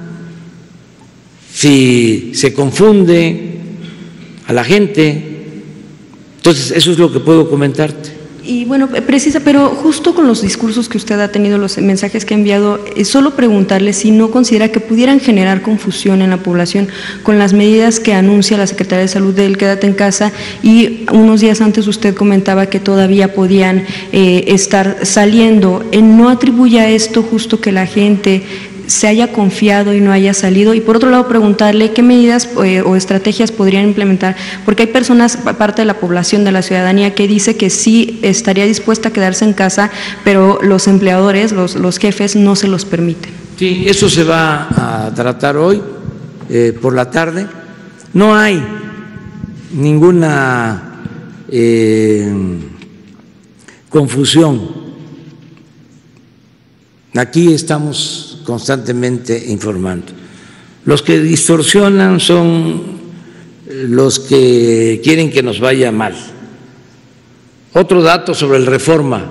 [SPEAKER 1] si se confunde a la gente. Entonces, eso es lo que puedo comentarte.
[SPEAKER 6] Y bueno, precisa, pero justo con los discursos que usted ha tenido, los mensajes que ha enviado, solo preguntarle si no considera que pudieran generar confusión en la población con las medidas que anuncia la Secretaría de Salud del Quédate en Casa, y unos días antes usted comentaba que todavía podían estar saliendo. ¿No atribuye a esto justo que la gente se haya confiado y no haya salido? Y por otro lado, preguntarle qué medidas o estrategias podrían implementar, porque hay personas, parte de la población, de la ciudadanía, que dice que sí estaría dispuesta a quedarse en casa, pero los empleadores, los jefes, no se los permiten.
[SPEAKER 1] Sí, eso se va a tratar hoy por la tarde. No hay ninguna confusión. Aquí estamos constantemente informando. Los que distorsionan son los que quieren que nos vaya mal. Otro dato sobre el Reforma: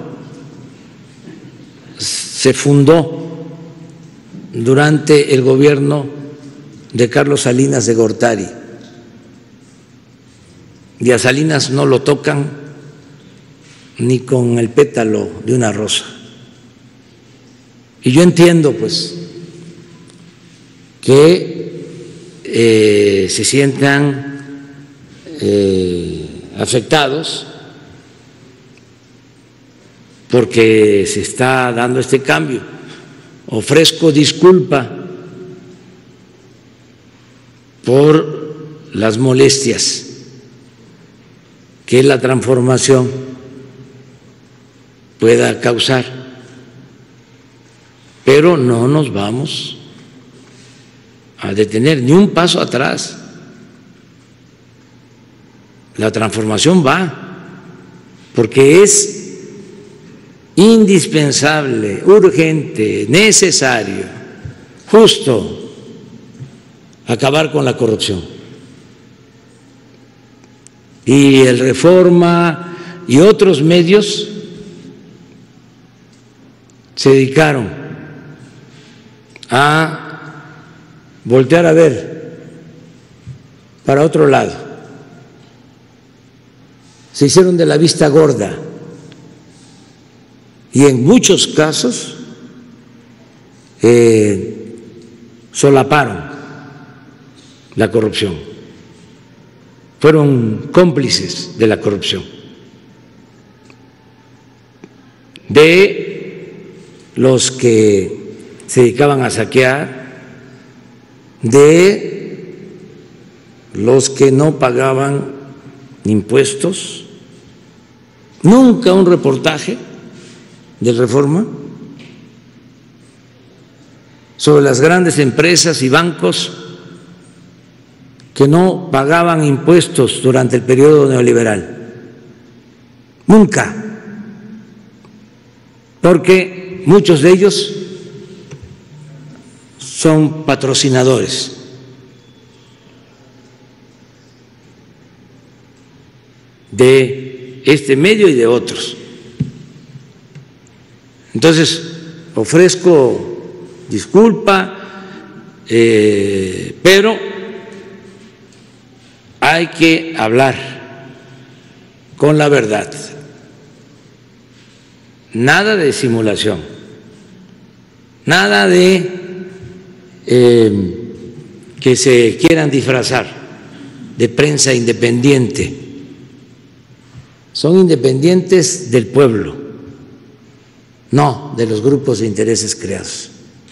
[SPEAKER 1] se fundó durante el gobierno de Carlos Salinas de Gortari, y a Salinas no lo tocan ni con el pétalo de una rosa. Y yo entiendo, pues, que se sientan afectados porque se está dando este cambio. Ofrezco disculpa por las molestias que la transformación pueda causar, pero no nos vamos a detener ni un paso atrás. La transformación va, porque es indispensable, urgente, necesario, justo acabar con la corrupción. Y el Reforma y otros medios se dedicaron a voltear a ver para otro lado. Se hicieron de la vista gorda y en muchos casos solaparon la corrupción, fueron cómplices de la corrupción, de los que se dedicaban a saquear, de los que no pagaban impuestos. Nunca un reportaje del Reforma sobre las grandes empresas y bancos que no pagaban impuestos durante el periodo neoliberal. Nunca. Porque muchos de ellos son patrocinadores de este medio y de otros. Entonces, ofrezco disculpa, pero hay que hablar con la verdad. Nada de simulación, nada de que se quieran disfrazar de prensa independiente. Son independientes del pueblo, no de los grupos de intereses creados.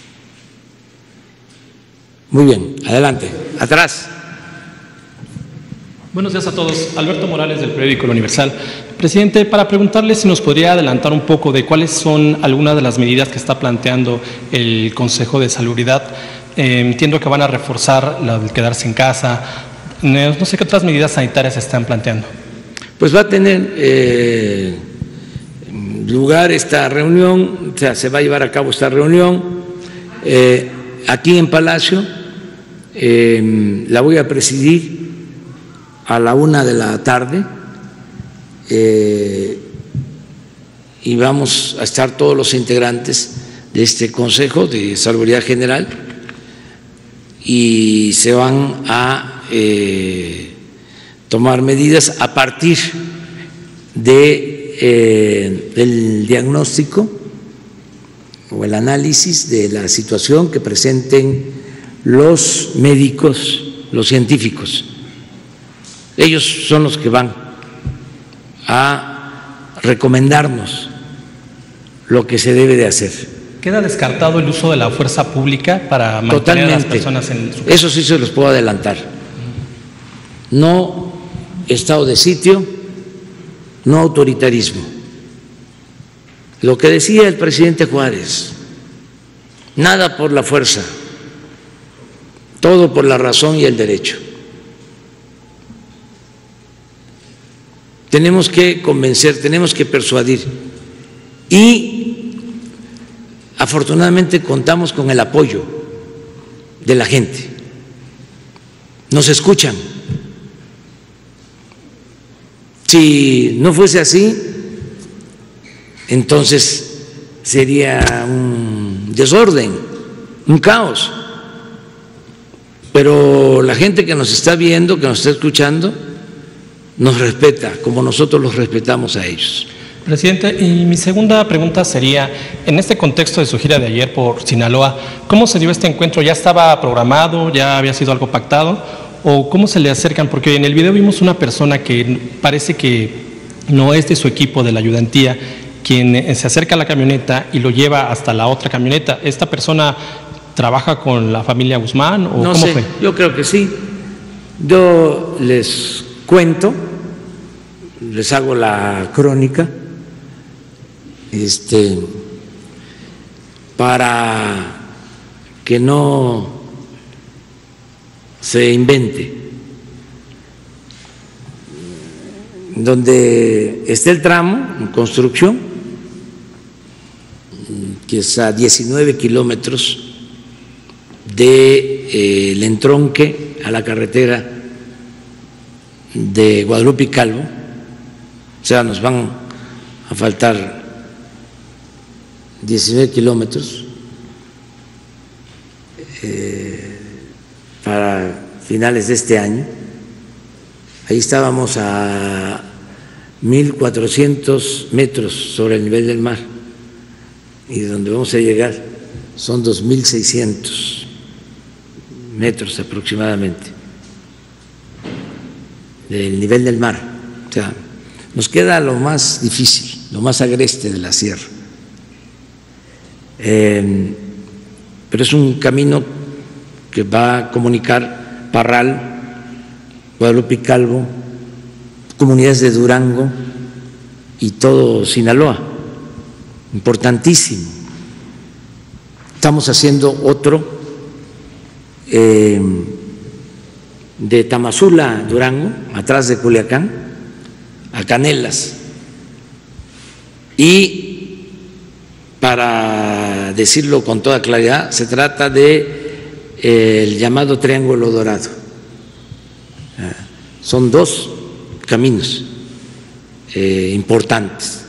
[SPEAKER 1] Muy bien, adelante, atrás.
[SPEAKER 7] Buenos días a todos. Alberto Morales, del periódico El Universal. Presidente, para preguntarle si nos podría adelantar un poco de cuáles son algunas de las medidas que está planteando el Consejo de Salubridad. Entiendo que van a reforzar la de quedarse en casa. No sé qué otras medidas sanitarias se están planteando.
[SPEAKER 1] Pues va a tener lugar esta reunión, o sea, se va a llevar a cabo esta reunión aquí en Palacio. La voy a presidir a la 1:00 p.m. Y vamos a estar todos los integrantes de este Consejo de Salubridad General y se van a tomar medidas a partir de el diagnóstico o el análisis de la situación que presenten los médicos, los científicos. Ellos son los que van a recomendarnos lo que se debe de hacer.
[SPEAKER 7] ¿Queda descartado el uso de la fuerza pública para mantener a las personas en su casa?
[SPEAKER 1] Eso sí se los puedo adelantar. No estado de sitio, no autoritarismo. Lo que decía el presidente Juárez, nada por la fuerza, todo por la razón y el derecho. Tenemos que convencer, tenemos que persuadir y afortunadamente contamos con el apoyo de la gente. Nos escuchan. Si no fuese así, entonces sería un desorden, un caos. Pero la gente que nos está viendo, que nos está escuchando, nos respeta como nosotros los respetamos a ellos.
[SPEAKER 7] Presidente, y mi segunda pregunta sería, en este contexto de su gira de ayer por Sinaloa, ¿cómo se dio este encuentro? ¿Ya estaba programado? ¿Ya había sido algo pactado? ¿O cómo se le acercan? Porque en el video vimos una persona que parece que no es de su equipo de la ayudantía, quien se acerca a la camioneta y lo lleva hasta la otra camioneta. ¿Esta persona trabaja con la familia Guzmán o
[SPEAKER 1] no
[SPEAKER 7] cómo
[SPEAKER 1] sé,
[SPEAKER 7] fue?
[SPEAKER 1] Yo creo que sí. Yo les cuento, les hago la crónica, para que no se invente. Donde esté el tramo en construcción, que es a 19 kilómetros del entronque a la carretera de Guadalupe y Calvo, o sea, nos van a faltar 19 kilómetros para finales de este año. Ahí estábamos a 1.400 metros sobre el nivel del mar y donde vamos a llegar son 2.600 metros aproximadamente del nivel del mar. O sea, nos queda lo más difícil, lo más agreste de la sierra. Pero es un camino que va a comunicar Parral, Guadalupe y Calvo, comunidades de Durango y todo Sinaloa, importantísimo. Estamos haciendo otro de Tamazula, Durango, atrás de Culiacán, a Canelas. Y para decirlo con toda claridad, se trata de el llamado Triángulo Dorado. Son dos caminos importantes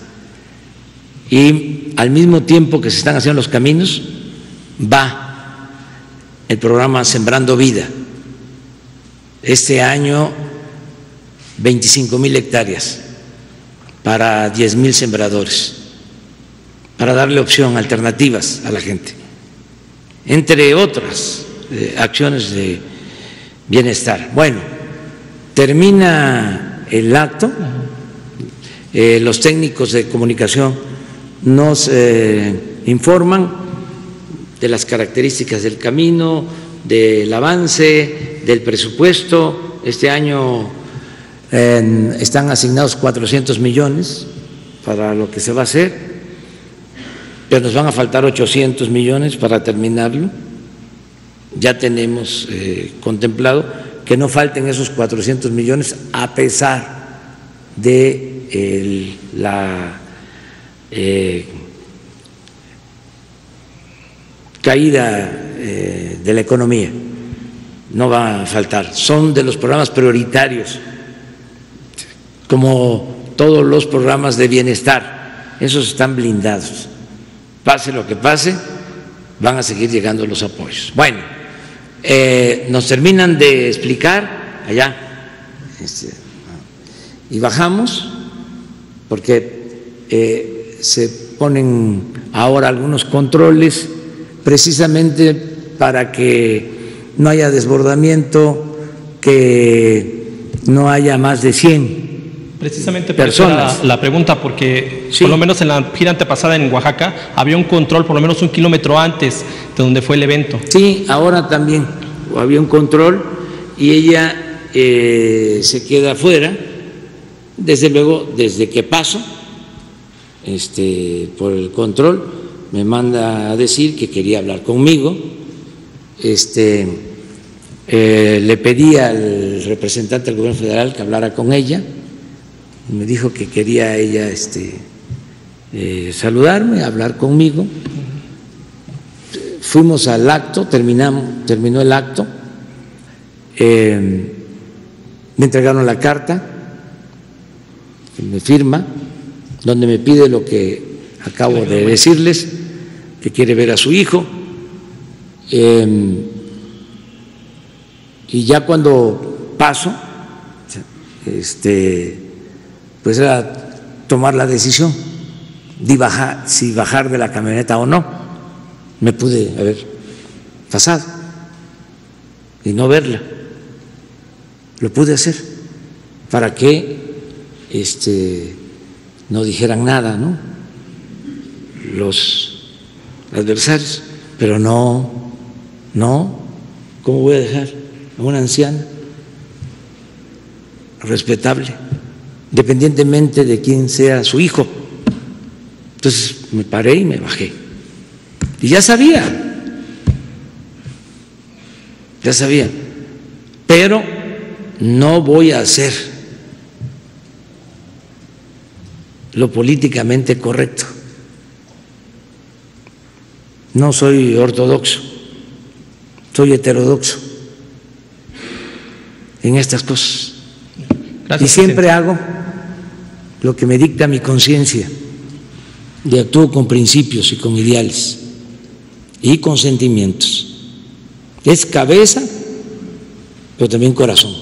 [SPEAKER 1] y al mismo tiempo que se están haciendo los caminos va el programa Sembrando Vida. Este año 25,000 hectáreas para 10,000 sembradores, para darle opción, alternativas a la gente, entre otras acciones de bienestar. Bueno, termina el acto, los técnicos de comunicación nos informan de las características del camino, del avance, del presupuesto. Este año están asignados 400 millones para lo que se va a hacer, pero nos van a faltar 800 millones para terminarlo. Ya tenemos contemplado que no falten esos 400 millones a pesar de la caída de la economía. No va a faltar. Son de los programas prioritarios, como todos los programas de bienestar. Esos están blindados. Pase lo que pase, van a seguir llegando los apoyos. Bueno, nos terminan de explicar allá y bajamos porque se ponen ahora algunos controles precisamente para que no haya desbordamiento, que no haya más de 100
[SPEAKER 7] precisamente
[SPEAKER 1] personas.
[SPEAKER 7] La pregunta, porque
[SPEAKER 1] sí,
[SPEAKER 7] por lo menos en la gira antepasada en Oaxaca había un control por lo menos 1 kilómetro antes de donde fue el evento.
[SPEAKER 1] Sí, ahora también había un control y ella se queda afuera. Desde luego, desde que paso por el control, me manda a decir que quería hablar conmigo. Le pedí al representante del gobierno federal que hablara con ella. Me dijo que quería ella saludarme, hablar conmigo. Fuimos al acto, terminó el acto, me entregaron la carta que me firma, donde me pide lo que acabo de decirles, que quiere ver a su hijo, y ya cuando paso, pues era tomar la decisión de si bajar de la camioneta o no. Me pude haber pasado y no verla. Lo pude hacer para que no dijeran nada, ¿no?, los adversarios. Pero no, ¿cómo voy a dejar a una anciana respetable, independientemente de quién sea su hijo? Entonces me paré y me bajé. Y ya sabía, pero no voy a hacer lo políticamente correcto. No soy ortodoxo, soy heterodoxo en estas cosas.
[SPEAKER 7] Gracias,
[SPEAKER 1] y siempre
[SPEAKER 7] presidente.
[SPEAKER 1] hago lo que me dicta mi conciencia y actúo con principios y con ideales y con sentimientos. Es cabeza, pero también corazón.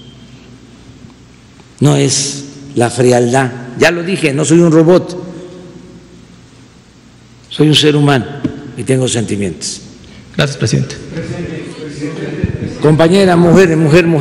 [SPEAKER 1] No es la frialdad. Ya lo dije, no soy un robot, soy un ser humano y tengo sentimientos.
[SPEAKER 7] Gracias, presidente.
[SPEAKER 1] Compañera, mujer.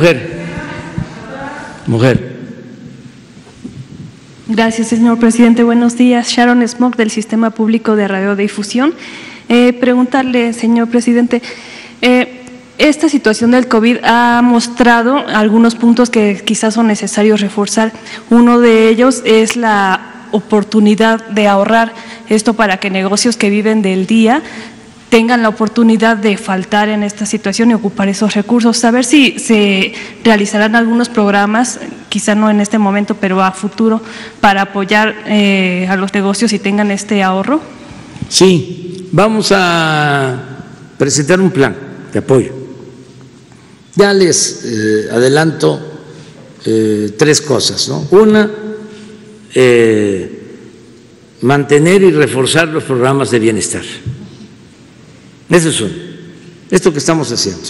[SPEAKER 8] Gracias, señor presidente. Buenos días. Sharon Smock, del Sistema Público de Radiodifusión. Preguntarle, señor presidente, esta situación del COVID ha mostrado algunos puntos que quizás son necesarios reforzar. Uno de ellos es la oportunidad de ahorrar, esto para que negocios que viven del día tengan la oportunidad de faltar en esta situación y ocupar esos recursos. Saber si se realizarán algunos programas, quizá no en este momento, pero a futuro, para apoyar a los negocios y tengan este ahorro.
[SPEAKER 1] Sí, vamos a presentar un plan de apoyo. Ya les adelanto 3 cosas, ¿no? Una, mantener y reforzar los programas de bienestar. Eso es uno. Esto que estamos haciendo.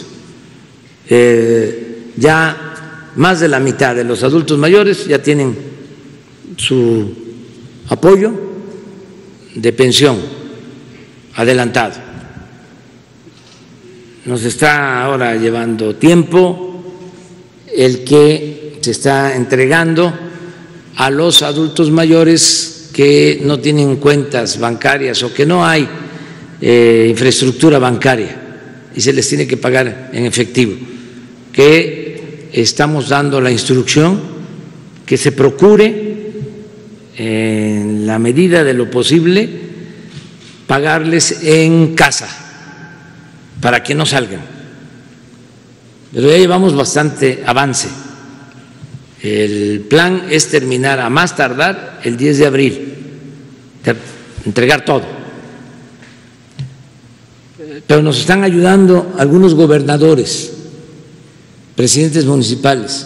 [SPEAKER 1] Ya más de la mitad de los adultos mayores ya tienen su apoyo de pensión adelantado. Nos está ahora llevando tiempo el que se está entregando a los adultos mayores que no tienen cuentas bancarias o que no hay infraestructura bancaria y se les tiene que pagar en efectivo, que estamos dando la instrucción que se procure en la medida de lo posible pagarles en casa para que no salgan. Pero ya llevamos bastante avance. El plan es terminar a más tardar el 10 de abril, entregar todo. Pero nos están ayudando algunos gobernadores, presidentes municipales,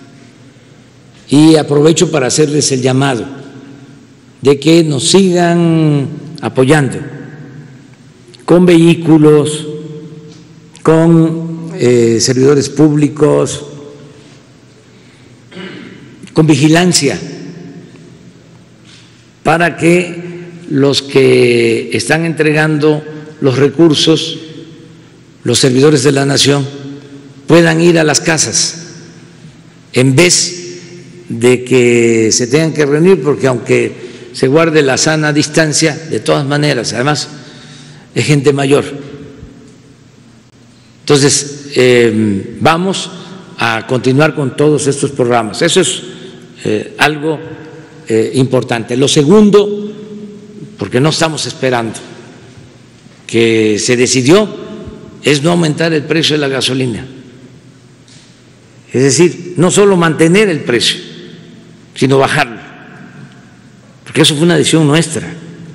[SPEAKER 1] y aprovecho para hacerles el llamado de que nos sigan apoyando con vehículos, con servidores públicos, con vigilancia, para que los que están entregando los recursos, los servidores de la nación, puedan ir a las casas en vez de que se tengan que reunir, porque aunque se guarde la sana distancia, de todas maneras, además es gente mayor. Entonces, vamos a continuar con todos estos programas. Eso es algo importante. Lo segundo, porque no estamos esperando, que se decidió, es no aumentar el precio de la gasolina. Es decir, no solo mantener el precio, sino bajarlo, porque eso fue una decisión nuestra.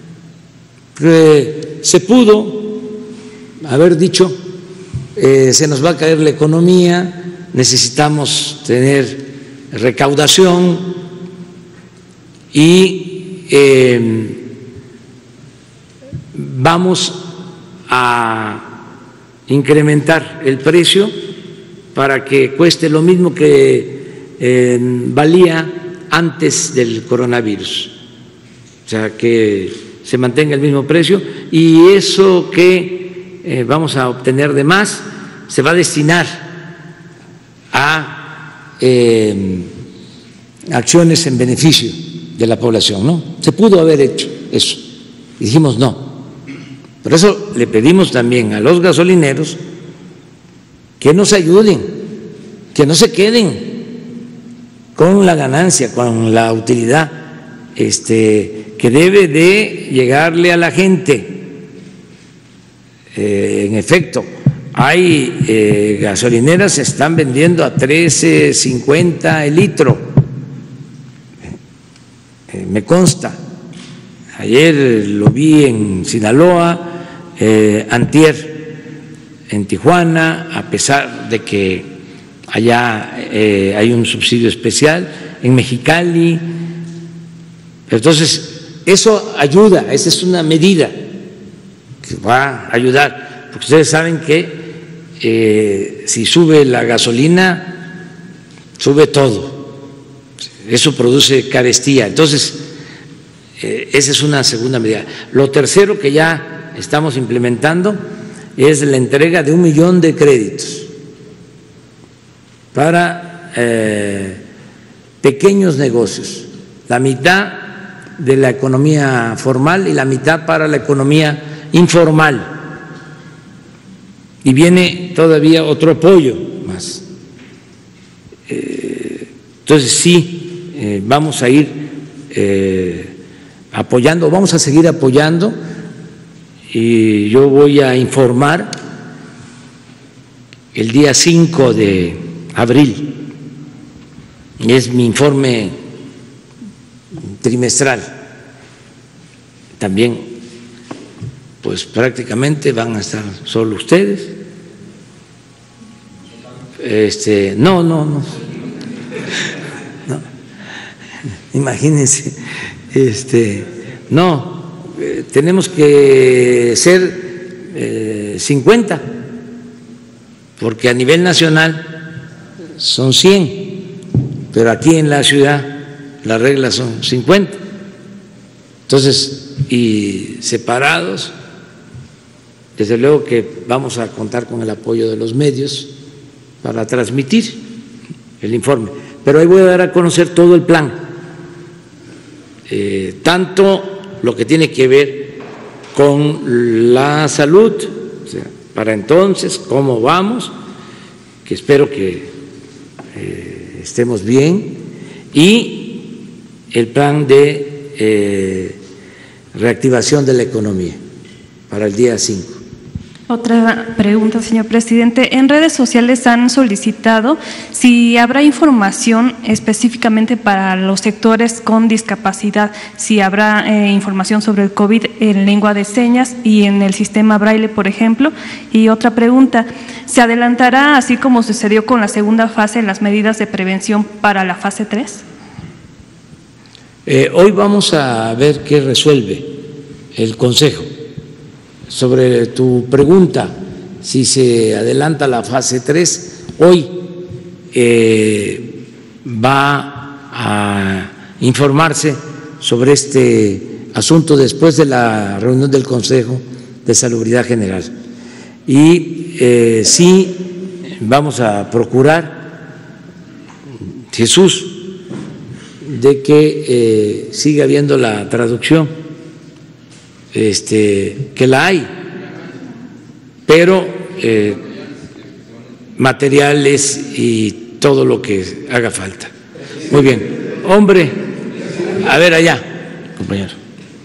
[SPEAKER 1] Se pudo haber dicho, se nos va a caer la economía, necesitamos tener recaudación y vamos a incrementar el precio para que cueste lo mismo que valía antes del coronavirus, o sea, que se mantenga el mismo precio, y eso que vamos a obtener de más se va a destinar a acciones en beneficio de la población, ¿no? Se pudo haber hecho eso y dijimos no. Por eso le pedimos también a los gasolineros que nos ayuden, que no se queden con la ganancia, con la utilidad que debe de llegarle a la gente. En efecto, hay gasolineras que se están vendiendo a 13.50 el litro, me consta. Ayer lo vi en Sinaloa, antier en Tijuana, a pesar de que allá hay un subsidio especial, en Mexicali. Entonces, eso ayuda, esa es una medida que va a ayudar, porque ustedes saben que si sube la gasolina, sube todo, eso produce carestía. Entonces, esa es una segunda medida. Lo tercero que ya estamos implementando es la entrega de 1 millón de créditos para pequeños negocios, la mitad de la economía formal y la mitad para la economía informal. Y viene todavía otro apoyo más. Entonces sí, vamos a ir apoyando, vamos a seguir apoyando, y yo voy a informar el día 5 de abril, es mi informe trimestral. También, pues prácticamente van a estar solo ustedes. No. Imagínense, no, tenemos que ser 50, porque a nivel nacional son 100, pero aquí en la ciudad las reglas son 50. Entonces, y separados, desde luego que vamos a contar con el apoyo de los medios para transmitir el informe, pero ahí voy a dar a conocer todo el plan, tanto lo que tiene que ver con la salud, o sea, para entonces cómo vamos, que espero que estemos bien, y el plan de reactivación de la economía para el día 5.
[SPEAKER 8] Otra pregunta, señor presidente. En redes sociales han solicitado si habrá información específicamente para los sectores con discapacidad, si habrá información sobre el COVID en lengua de señas y en el sistema braille, por ejemplo. Y otra pregunta, ¿se adelantará, así como sucedió con la segunda fase, las medidas de prevención para la fase 3?
[SPEAKER 1] Hoy vamos a ver qué resuelve el Consejo. Sobre tu pregunta, si se adelanta la fase 3, hoy va a informarse sobre este asunto después de la reunión del Consejo de Salubridad General. Y sí vamos a procurar, Jesús, de que siga habiendo la traducción, que la hay, pero materiales y todo lo que haga falta. Muy bien. Hombre, a ver allá, compañero.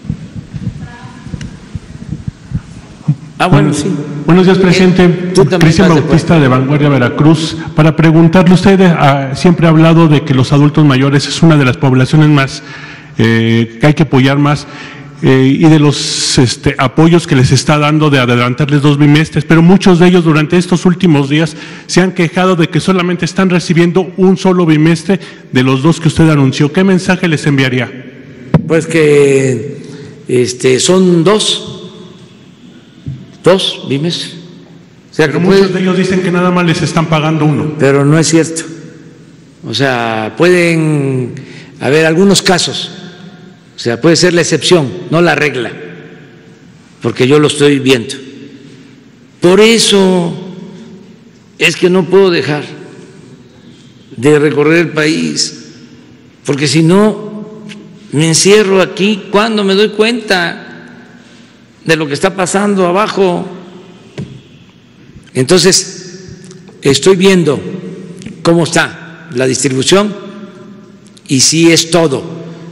[SPEAKER 1] Bueno, sí.
[SPEAKER 9] Buenos días, presidente. Cristian Bautista, de Vanguardia Veracruz. Para preguntarle, usted siempre ha hablado de que los adultos mayores es una de las poblaciones más que hay que apoyar más, y de los apoyos que les está dando de adelantarles 2 bimestres, pero muchos de ellos durante estos últimos días se han quejado de que solamente están recibiendo un solo bimestre de los 2 que usted anunció. ¿Qué mensaje les enviaría?
[SPEAKER 1] Pues que son dos bimestres. O sea,
[SPEAKER 9] pero muchos de ellos dicen que nada más les están pagando uno.
[SPEAKER 1] Pero no es cierto. O sea, pueden haber algunos casos. O sea, puede ser la excepción, no la regla, porque yo lo estoy viendo. Por eso es que no puedo dejar de recorrer el país, porque si no me encierro aquí cuando me doy cuenta de lo que está pasando abajo. Entonces, estoy viendo cómo está la distribución y si es todo.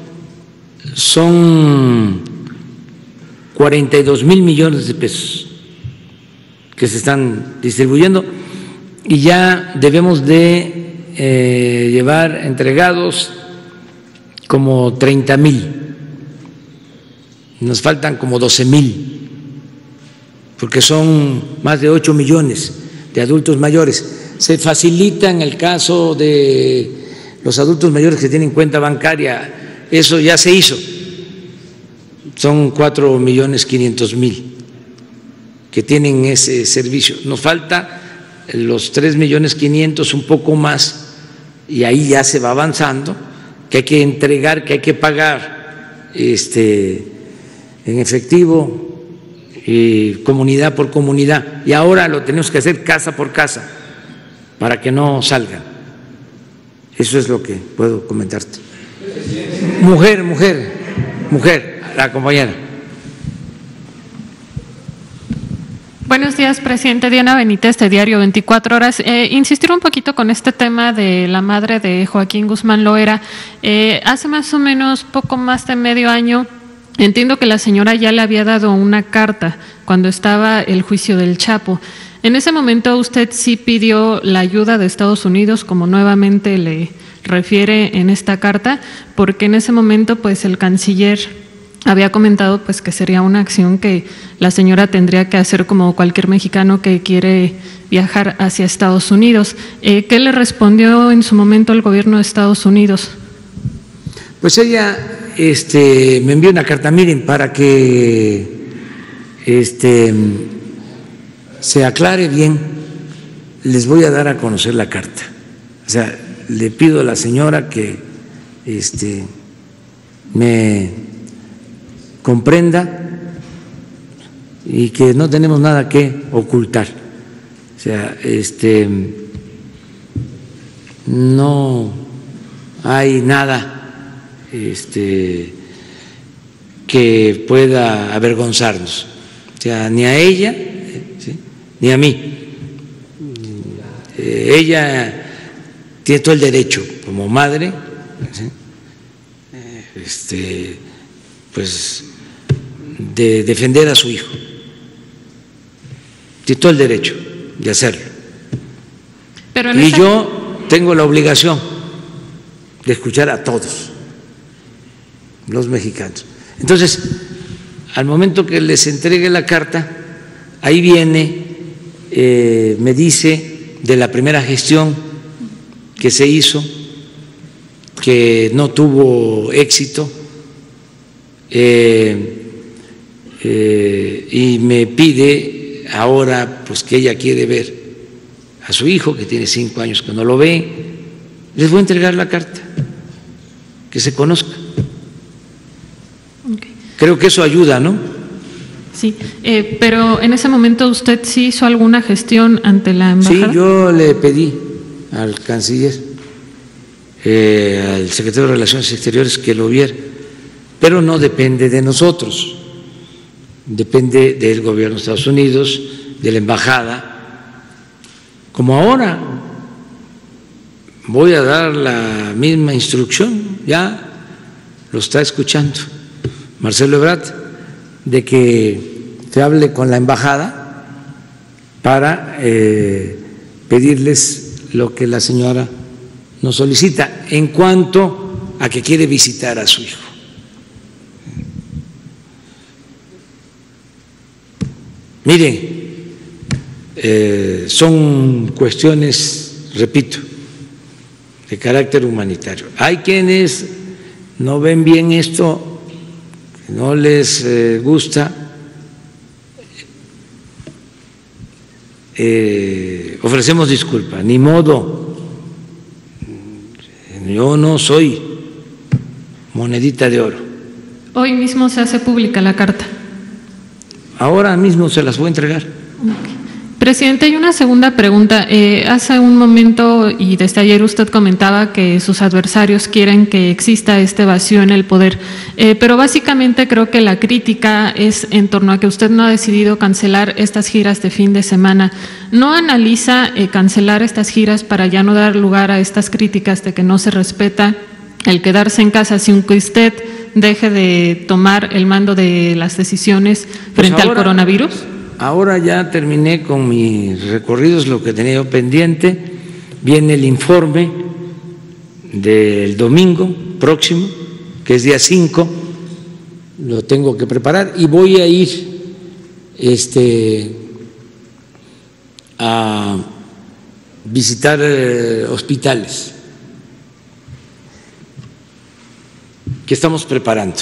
[SPEAKER 1] Son 42,000 millones de pesos que se están distribuyendo y ya debemos de llevar entregados como 30,000. Nos faltan como 12,000, porque son más de 8 millones de adultos mayores. Se facilita en el caso de los adultos mayores que tienen cuenta bancaria. Eso ya se hizo, son 4,500,000 que tienen ese servicio. Nos falta los 3,500,000, un poco más, y ahí ya se va avanzando, que hay que entregar, que hay que pagar en efectivo, comunidad por comunidad, y ahora lo tenemos que hacer casa por casa para que no salgan. Eso es lo que puedo comentarte. Mujer, la compañera.
[SPEAKER 10] Buenos días, presidente. Diana Benítez, de Diario 24 Horas. Insistir un poquito con este tema de la madre de Joaquín Guzmán Loera. Hace más o menos poco más de medio año, entiendo que la señora ya le había dado una carta cuando estaba el juicio del Chapo. En ese momento usted sí pidió la ayuda de Estados Unidos, como nuevamente le refiere en esta carta, porque en ese momento pues el canciller había comentado pues que sería una acción que la señora tendría que hacer como cualquier mexicano que quiere viajar hacia Estados Unidos. ¿Qué le respondió en su momento el gobierno de Estados Unidos?
[SPEAKER 1] Pues ella me envió una carta, miren, para que se aclare bien, les voy a dar a conocer la carta. O sea, le pido a la señora que me comprenda y que no tenemos nada que ocultar. O sea, no hay nada que pueda avergonzarnos, o sea, ni a ella, ¿sí?, ni a mí. Ella tiene todo el derecho como madre, ¿sí?, pues de defender a su hijo, tiene todo el derecho de hacerlo. Pero y yo tengo la obligación de escuchar a todos los mexicanos. Entonces, al momento que les entregue la carta, ahí viene, me dice de la primera gestión que se hizo, que no tuvo éxito, y me pide ahora pues que ella quiere ver a su hijo, que tiene 5 años que no lo ve. Les voy a entregar la carta, que se conozca. creo que eso ayuda, ¿no?
[SPEAKER 10] Sí, pero en ese momento usted sí hizo alguna gestión ante la embajada.
[SPEAKER 1] Sí, yo le pedí al canciller, al secretario de Relaciones Exteriores que lo viera, pero no depende de nosotros, depende del gobierno de Estados Unidos, de la embajada. Como ahora voy a dar la misma instrucción, ya lo está escuchando Marcelo Ebrard, de que se hable con la embajada para pedirles lo que la señora nos solicita en cuanto a que quiere visitar a su hijo. Mire, son cuestiones, repito, de carácter humanitario. Hay quienes no ven bien esto, no les gusta, ofrecemos disculpa, ni modo, yo no soy monedita de oro.
[SPEAKER 10] Hoy mismo se hace pública la carta.
[SPEAKER 1] Ahora mismo se las voy a entregar.
[SPEAKER 10] Okay. Presidente, hay una segunda pregunta. Hace un momento y desde ayer usted comentaba que sus adversarios quieren que exista este vacío en el poder, pero básicamente creo que la crítica es en torno a que usted no ha decidido cancelar estas giras de fin de semana. ¿No analiza cancelar estas giras para ya no dar lugar a estas críticas de que no se respeta el quedarse en casa sin que usted deje de tomar el mando de las decisiones frente al coronavirus?
[SPEAKER 1] Ahora ya terminé con mis recorridos, lo que tenía yo pendiente. Viene el informe del domingo próximo, que es día 5, lo tengo que preparar y voy a ir a visitar hospitales que estamos preparando.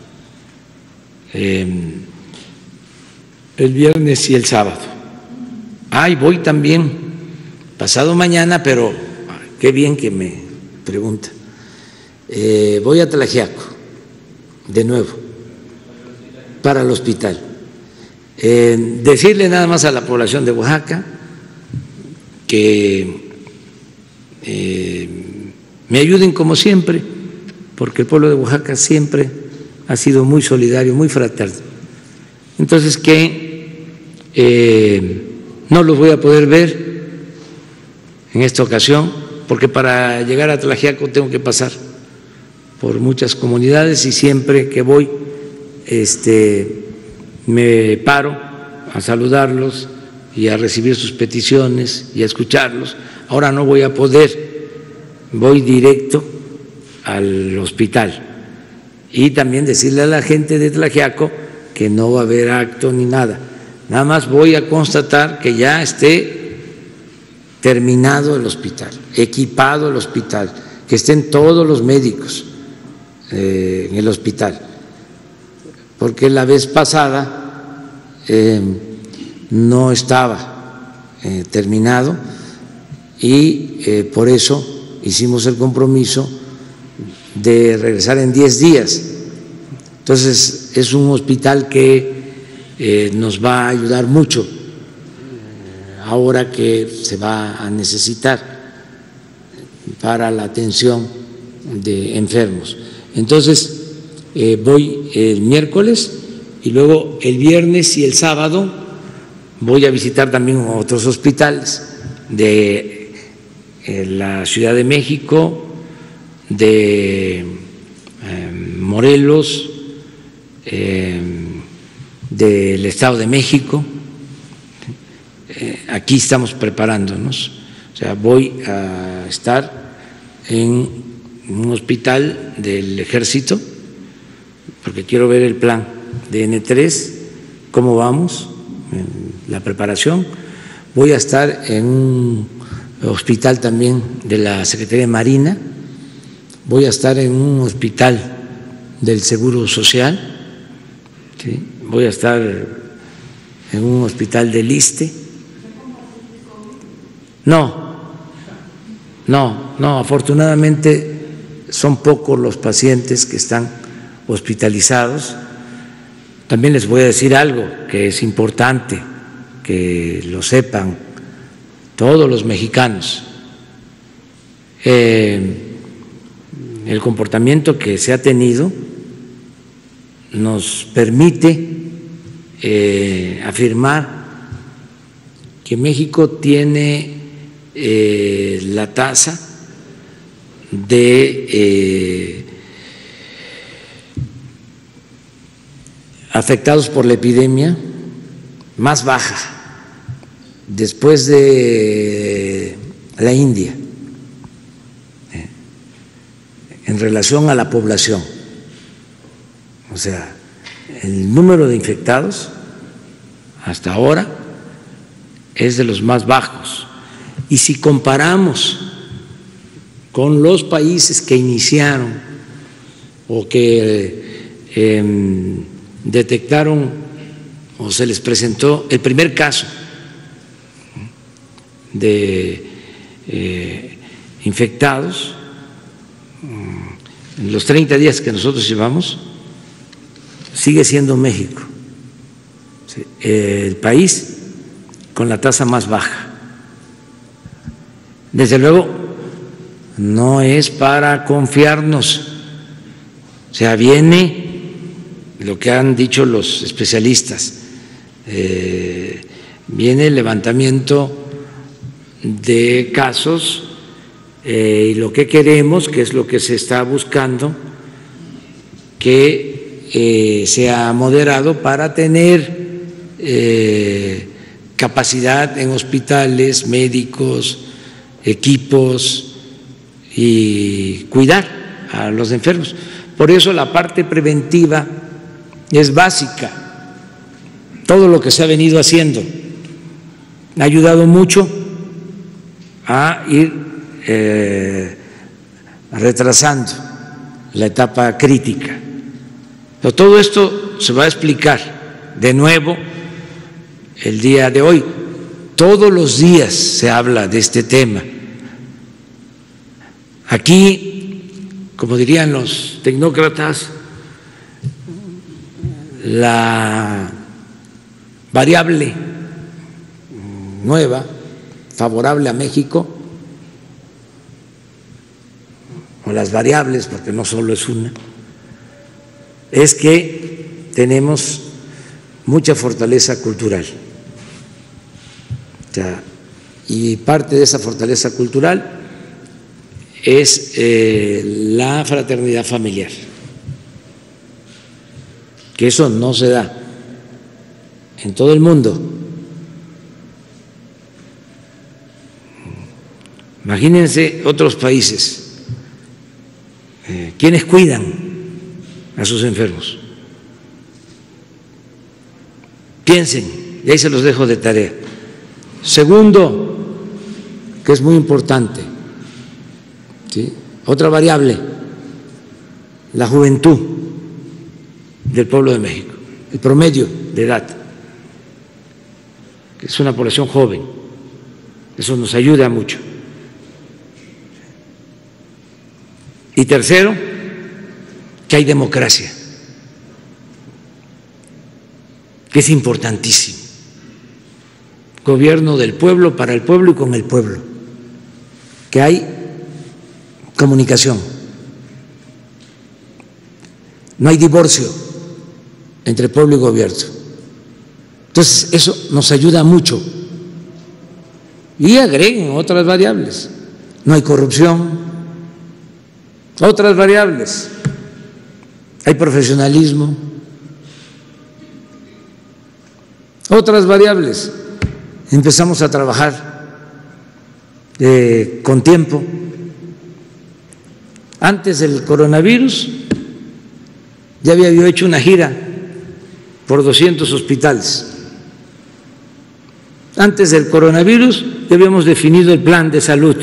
[SPEAKER 1] El viernes y el sábado. Y voy también pasado mañana, pero qué bien que me pregunta. Voy a Tlaxiaco de nuevo para el hospital. Decirle nada más a la población de Oaxaca que me ayuden como siempre, porque el pueblo de Oaxaca siempre ha sido muy solidario, muy fraterno. Entonces que no los voy a poder ver en esta ocasión, porque para llegar a Tlaxiaco tengo que pasar por muchas comunidades y siempre que voy me paro a saludarlos y a recibir sus peticiones y a escucharlos. Ahora no voy a poder, voy directo al hospital. Y también decirle a la gente de Tlaxiaco que no va a haber acto ni nada. Nada más voy a constatar que ya esté terminado el hospital, equipado el hospital, que estén todos los médicos en el hospital. Porque la vez pasada no estaba terminado y por eso hicimos el compromiso de regresar en 10 días. Entonces es un hospital que nos va a ayudar mucho ahora que se va a necesitar para la atención de enfermos. Entonces voy el miércoles y luego el viernes y el sábado voy a visitar también otros hospitales de la Ciudad de México, de Morelos, del Estado de México. Aquí estamos preparándonos, o sea, voy a estar en un hospital del Ejército porque quiero ver el plan de N3, cómo vamos en la preparación. Voy a estar en un hospital también de la Secretaría de Marina, voy a estar en un hospital del Seguro Social, ¿sí? Voy a estar en un hospital del ISSSTE. No, afortunadamente son pocos los pacientes que están hospitalizados. También les voy a decir algo que es importante que lo sepan todos los mexicanos. El comportamiento que se ha tenido nos permite afirmar que México tiene la tasa de afectados por la epidemia más baja después de la India en relación a la población. O sea, el número de infectados hasta ahora es de los más bajos. Y si comparamos con los países que iniciaron o que detectaron o se les presentó el primer caso de infectados, en los 30 días que nosotros llevamos, sigue siendo México el país con la tasa más baja. Desde luego, no es para confiarnos, o sea, viene lo que han dicho los especialistas, viene el levantamiento de casos y lo que queremos, que es lo que se está buscando, que sea moderado para tener capacidad en hospitales, médicos, equipos y cuidar a los enfermos. Por eso la parte preventiva es básica. Todo lo que se ha venido haciendo ha ayudado mucho a ir retrasando la etapa crítica. Pero todo esto se va a explicar de nuevo el día de hoy. Todos los días se habla de este tema. Aquí, como dirían los tecnócratas, la variable nueva favorable a México, o las variables, porque no solo es una, es que tenemos mucha fortaleza cultural. O sea, y parte de esa fortaleza cultural es la fraternidad familiar, que eso no se da en todo el mundo. Imagínense otros países, ¿quiénes cuidan a sus enfermos? Piensen, y ahí se los dejo de tarea. Segundo, que es muy importante, ¿sí?, otra variable, la juventud del pueblo de México, el promedio de edad, que es una población joven. Eso nos ayuda mucho. Y tercero, que hay democracia, que es importantísimo. Gobierno del pueblo, para el pueblo y con el pueblo. Que hay comunicación. No hay divorcio entre pueblo y gobierno. Entonces, eso nos ayuda mucho. Y agreguen otras variables. No hay corrupción. Otras variables. Hay profesionalismo. Otras variables. Empezamos a trabajar con tiempo. Antes del coronavirus ya había yo hecho una gira por 200 hospitales. Antes del coronavirus ya habíamos definido el plan de salud.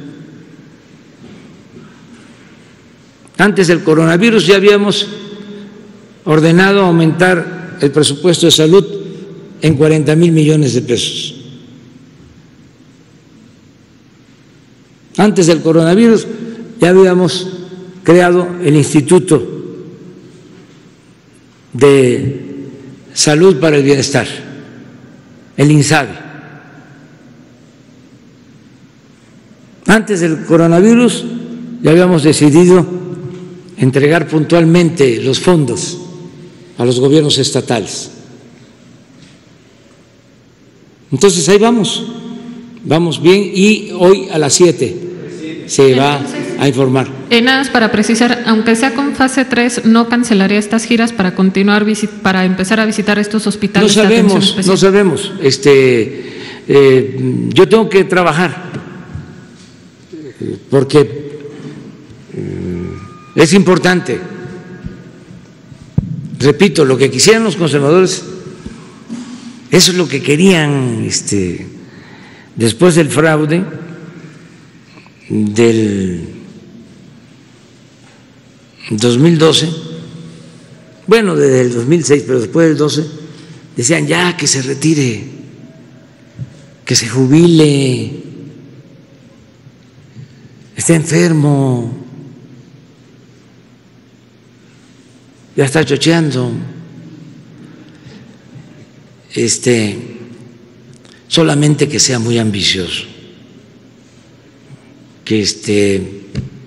[SPEAKER 1] Antes del coronavirus ya habíamos ordenado aumentar el presupuesto de salud en 40,000 millones de pesos. Antes del coronavirus ya habíamos creado el Instituto de Salud para el Bienestar, el INSABI. Antes del coronavirus ya habíamos decidido entregar puntualmente los fondos a los gobiernos estatales. Entonces ahí vamos bien, y hoy a las 7 se va a informar.
[SPEAKER 10] Nada más para precisar, aunque sea con fase 3, ¿no cancelaría estas giras para continuar, para empezar a visitar estos hospitales?
[SPEAKER 1] No sabemos. Yo tengo que trabajar porque es importante. Repito, lo que quisieran los conservadores, eso es lo que querían después del fraude del 2012, bueno, desde el 2006, pero después del 12, decían ya que se retire, que se jubile, está enfermo, ya está chocheando, solamente que sea muy ambicioso, que esté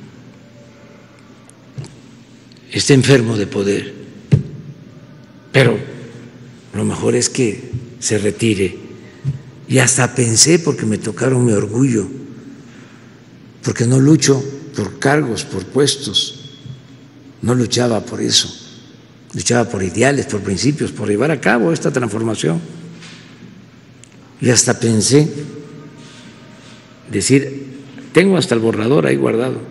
[SPEAKER 1] enfermo de poder, pero lo mejor es que se retire. Y hasta pensé, porque me tocaron mi orgullo, porque no lucho por cargos, por puestos, no luchaba por eso, luchaba por ideales, por principios, por llevar a cabo esta transformación. Y hasta pensé decir, tengo hasta el borrador ahí guardado.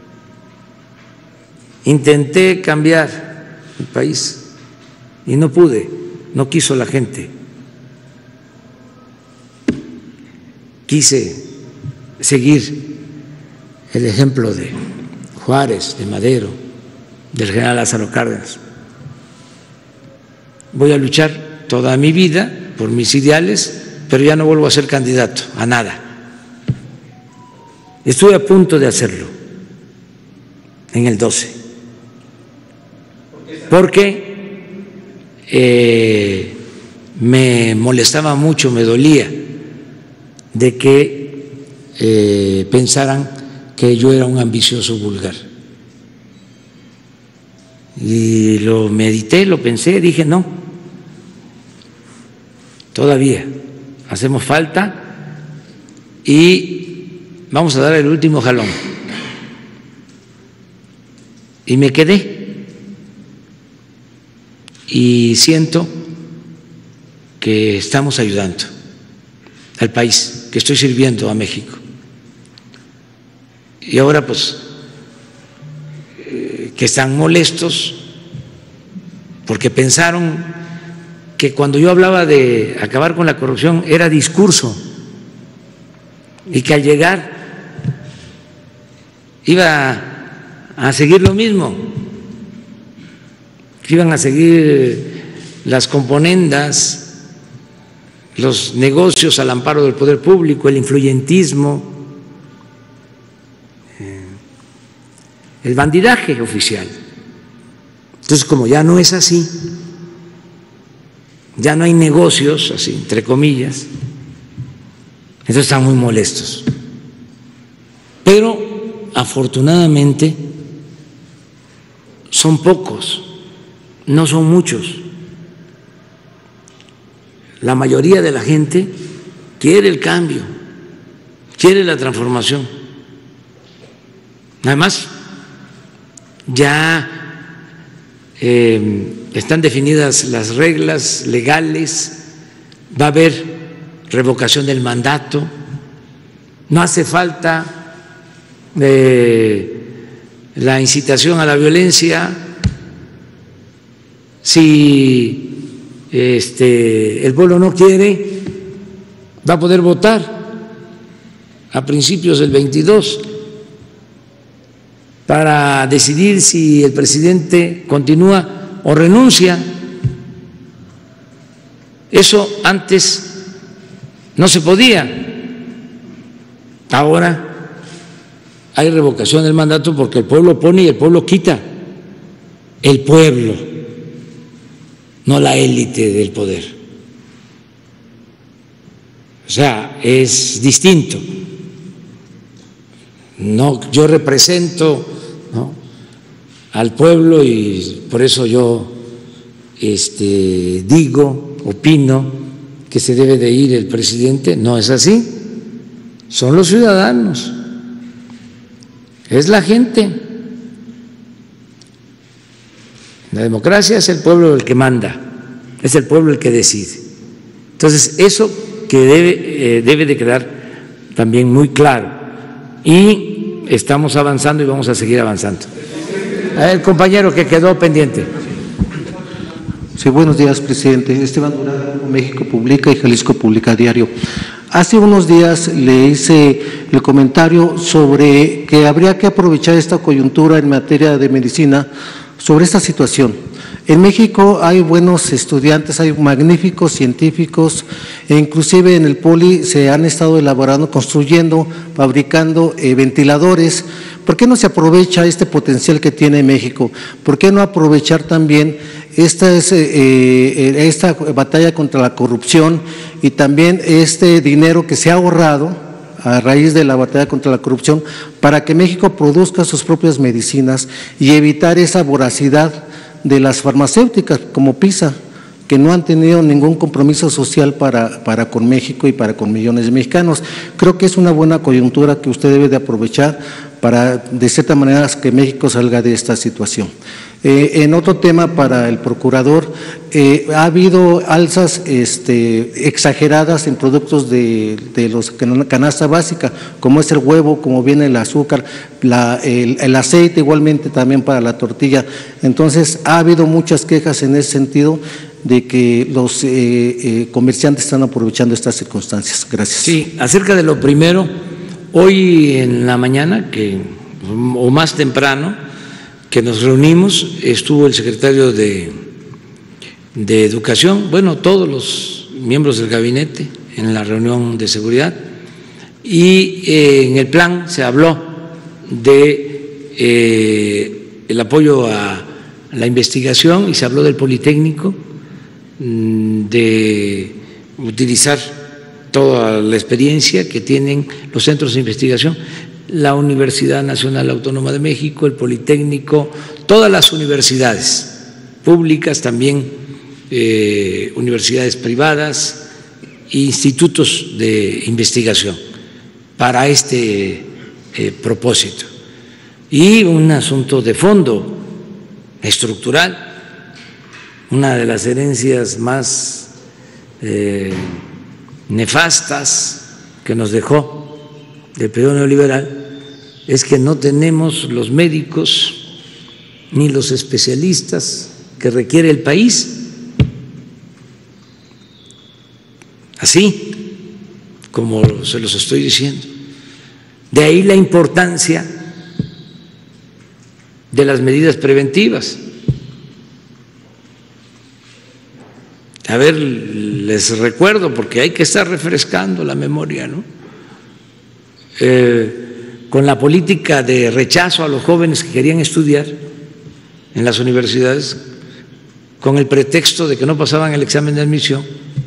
[SPEAKER 1] Intenté cambiar el país y no pude, no quiso la gente. Quise seguir el ejemplo de Juárez, de Madero, del general Lázaro Cárdenas. Voy a luchar toda mi vida por mis ideales, pero ya no vuelvo a ser candidato a nada. Estuve a punto de hacerlo en el 12, porque me molestaba mucho, me dolía de que pensaran que yo era un ambicioso vulgar. Y lo medité, lo pensé, dije no, todavía hacemos falta y vamos a dar el último jalón. Y me quedé y siento que estamos ayudando al país, que estoy sirviendo a México. Y ahora pues que están molestos porque pensaron que cuando yo hablaba de acabar con la corrupción era discurso y que al llegar iba a seguir lo mismo, que iban a seguir las componendas, los negocios al amparo del poder público, el influyentismo, el bandidaje oficial. Entonces, como ya no es así, ya no hay negocios, así, entre comillas, entonces están muy molestos. Pero afortunadamente son pocos, no son muchos. La mayoría de la gente quiere el cambio, quiere la transformación. Además, ya están definidas las reglas legales, va a haber revocación del mandato, no hace falta la incitación a la violencia. Si el pueblo no quiere, va a poder votar a principios del 22 para decidir si el presidente continúa o renuncia. Eso antes no se podía. Ahora hay revocación del mandato porque el pueblo pone y el pueblo quita. El pueblo. no la élite del poder. O sea, es distinto. No, yo represento, ¿no?, al pueblo y por eso yo digo, opino que se debe de ir el presidente. No es así. Son los ciudadanos, es la gente. La democracia es el pueblo el que manda, es el pueblo el que decide. Entonces, eso que debe de quedar también muy claro. Y estamos avanzando y vamos a seguir avanzando. El compañero que quedó pendiente.
[SPEAKER 11] Sí, buenos días, presidente. Esteban Durán, México Publica y Jalisco Publica Diario. Hace unos días le hice el comentario sobre que habría que aprovechar esta coyuntura en materia de medicina sobre esta situación. En México hay buenos estudiantes, hay magníficos científicos, e inclusive en el Poli se han estado elaborando, construyendo, fabricando ventiladores. ¿Por qué no se aprovecha este potencial que tiene México? ¿Por qué no aprovechar también esta batalla contra la corrupción y también este dinero que se ha ahorrado a raíz de la batalla contra la corrupción para que México produzca sus propias medicinas y evitar esa voracidad de las farmacéuticas como PISA, que no han tenido ningún compromiso social para con México y para con millones de mexicanos? Creo que es una buena coyuntura que usted debe de aprovechar para, de cierta manera, que México salga de esta situación. En otro tema, para el procurador, ha habido alzas exageradas en productos de los canasta básica, como es el huevo, como viene el azúcar, el aceite, igualmente también para la tortilla. Entonces, ha habido muchas quejas en ese sentido de que los comerciantes están aprovechando estas circunstancias. Gracias.
[SPEAKER 1] Sí, acerca de lo primero, hoy en la mañana, o más temprano, que nos reunimos, estuvo el secretario de Educación, bueno, todos los miembros del gabinete en la reunión de seguridad, y en el plan se habló de el apoyo a la investigación y se habló del Politécnico, de utilizar toda la experiencia que tienen los centros de investigación, la Universidad Nacional Autónoma de México, el Politécnico, todas las universidades públicas, también universidades privadas e institutos de investigación para este propósito. Y un asunto de fondo, estructural, una de las herencias más nefastas que nos dejó del periodo neoliberal es que no tenemos los médicos ni los especialistas que requiere el país. Así como se los estoy diciendo. De ahí la importancia de las medidas preventivas. A ver, les recuerdo, porque hay que estar refrescando la memoria, ¿no? Con la política de rechazo a los jóvenes que querían estudiar en las universidades, con el pretexto de que no pasaban el examen de admisión,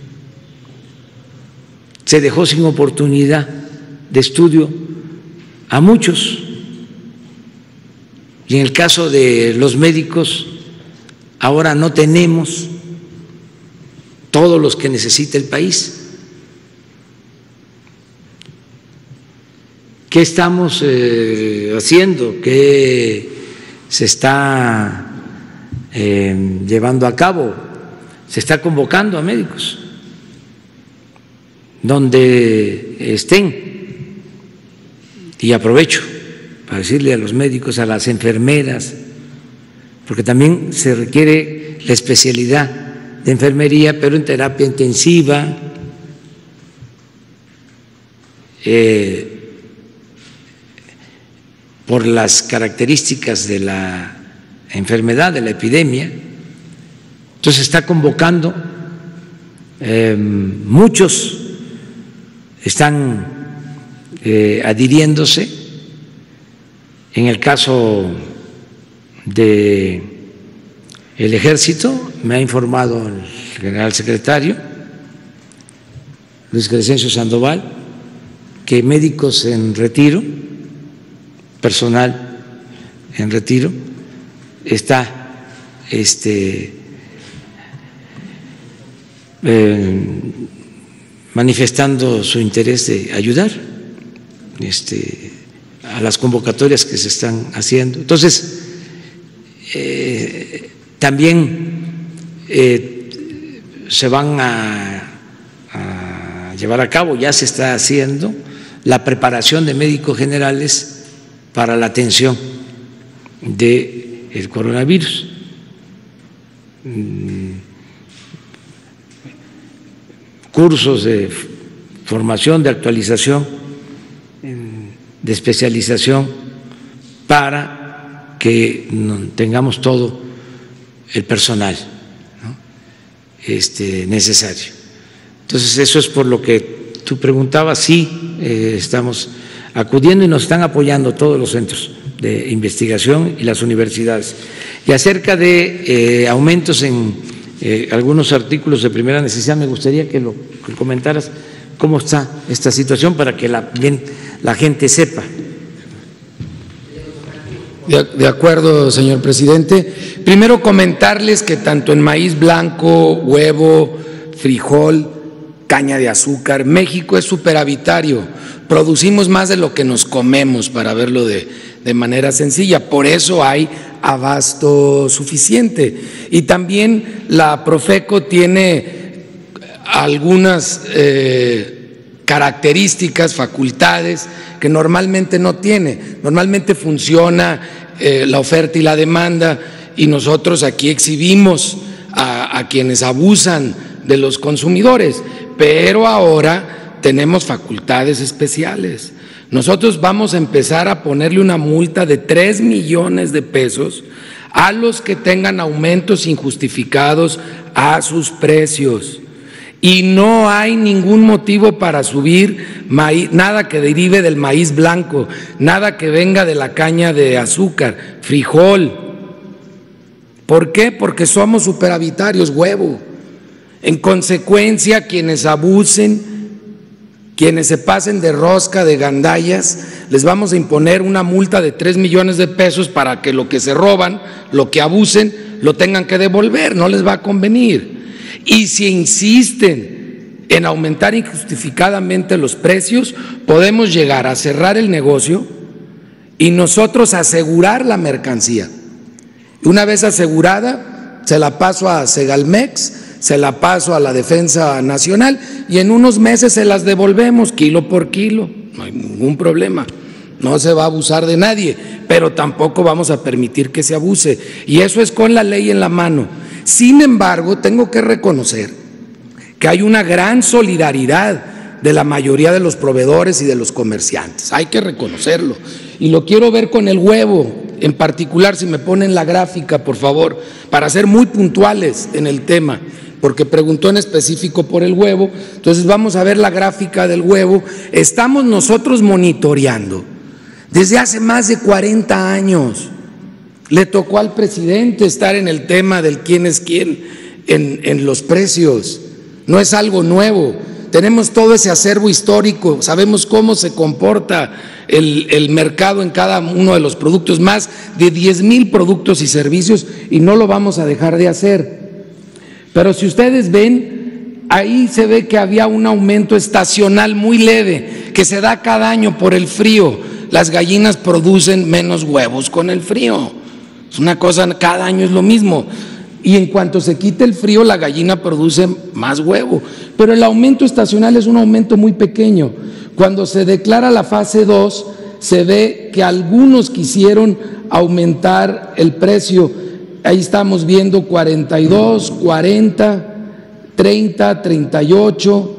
[SPEAKER 1] se dejó sin oportunidad de estudio a muchos. Y en el caso de los médicos, ahora no tenemos todos los que necesita el país. ¿Qué estamos haciendo? ¿Qué se está llevando a cabo? Se está convocando a médicos donde estén. Y aprovecho para decirle a los médicos, a las enfermeras, porque también se requiere la especialidad de enfermería, pero en terapia intensiva, por las características de la enfermedad, de la epidemia. Entonces está convocando, muchos están adhiriéndose. En el caso de el Ejército, me ha informado el general secretario Luis Crescencio Sandoval, que médicos en retiro, personal en retiro, está manifestando su interés de ayudar a las convocatorias que se están haciendo. Entonces, también se van a llevar a cabo, ya se está haciendo la preparación de médicos generales para la atención del coronavirus. Cursos de formación, de actualización, de especialización, para que tengamos todo el personal, ¿no?, necesario. Entonces, eso es por lo que tú preguntabas. Sí, estamos acudiendo y nos están apoyando todos los centros de investigación y las universidades. Y acerca de aumentos en algunos artículos de primera necesidad, me gustaría que comentaras cómo está esta situación para que la gente sepa.
[SPEAKER 2] De acuerdo, señor presidente. Primero comentarles que tanto en maíz blanco, huevo, frijol, caña de azúcar, México es superavitario. Producimos más de lo que nos comemos, para verlo de manera sencilla. Por eso hay abasto suficiente. Y también la Profeco tiene algunas características, facultades que normalmente no tiene. Normalmente funciona la oferta y la demanda, y nosotros aquí exhibimos a quienes abusan de los consumidores, pero ahora tenemos facultades especiales. Nosotros vamos a empezar a ponerle una multa de 3 millones de pesos a los que tengan aumentos injustificados a sus precios. Y no hay ningún motivo para subir maíz, nada que derive del maíz blanco, nada que venga de la caña de azúcar, frijol. ¿Por qué? Porque somos superavitarios, huevo. En consecuencia, quienes abusen, quienes se pasen de rosca, de gandallas, les vamos a imponer una multa de 3 millones de pesos para que lo que se roban, lo que abusen, lo tengan que devolver, no les va a convenir. Y si insisten en aumentar injustificadamente los precios, podemos llegar a cerrar el negocio y nosotros asegurar la mercancía. Una vez asegurada, se la paso a Segalmex, se la paso a la Defensa Nacional y en unos meses se las devolvemos kilo por kilo. No hay ningún problema, no se va a abusar de nadie, pero tampoco vamos a permitir que se abuse, y eso es con la ley en la mano. Sin embargo, tengo que reconocer que hay una gran solidaridad de la mayoría de los proveedores y de los comerciantes, hay que reconocerlo, y lo quiero ver con el huevo en particular. Si me ponen la gráfica, por favor, para ser muy puntuales en el tema, porque preguntó en específico por el huevo. Entonces vamos a ver la gráfica del huevo. Estamos nosotros monitoreando desde hace más de 40 años. Le tocó al presidente estar en el tema del quién es quién en los precios, no es algo nuevo. Tenemos todo ese acervo histórico, sabemos cómo se comporta el mercado en cada uno de los productos, más de 10,000 productos y servicios, y no lo vamos a dejar de hacer. Pero si ustedes ven, ahí se ve que había un aumento estacional muy leve, que se da cada año por el frío. Las gallinas producen menos huevos con el frío, es una cosa, cada año es lo mismo. Y en cuanto se quite el frío, la gallina produce más huevo. Pero el aumento estacional es un aumento muy pequeño. Cuando se declara la fase 2, se ve que algunos quisieron aumentar el precio. Ahí estamos viendo 42, 40, 30, 38,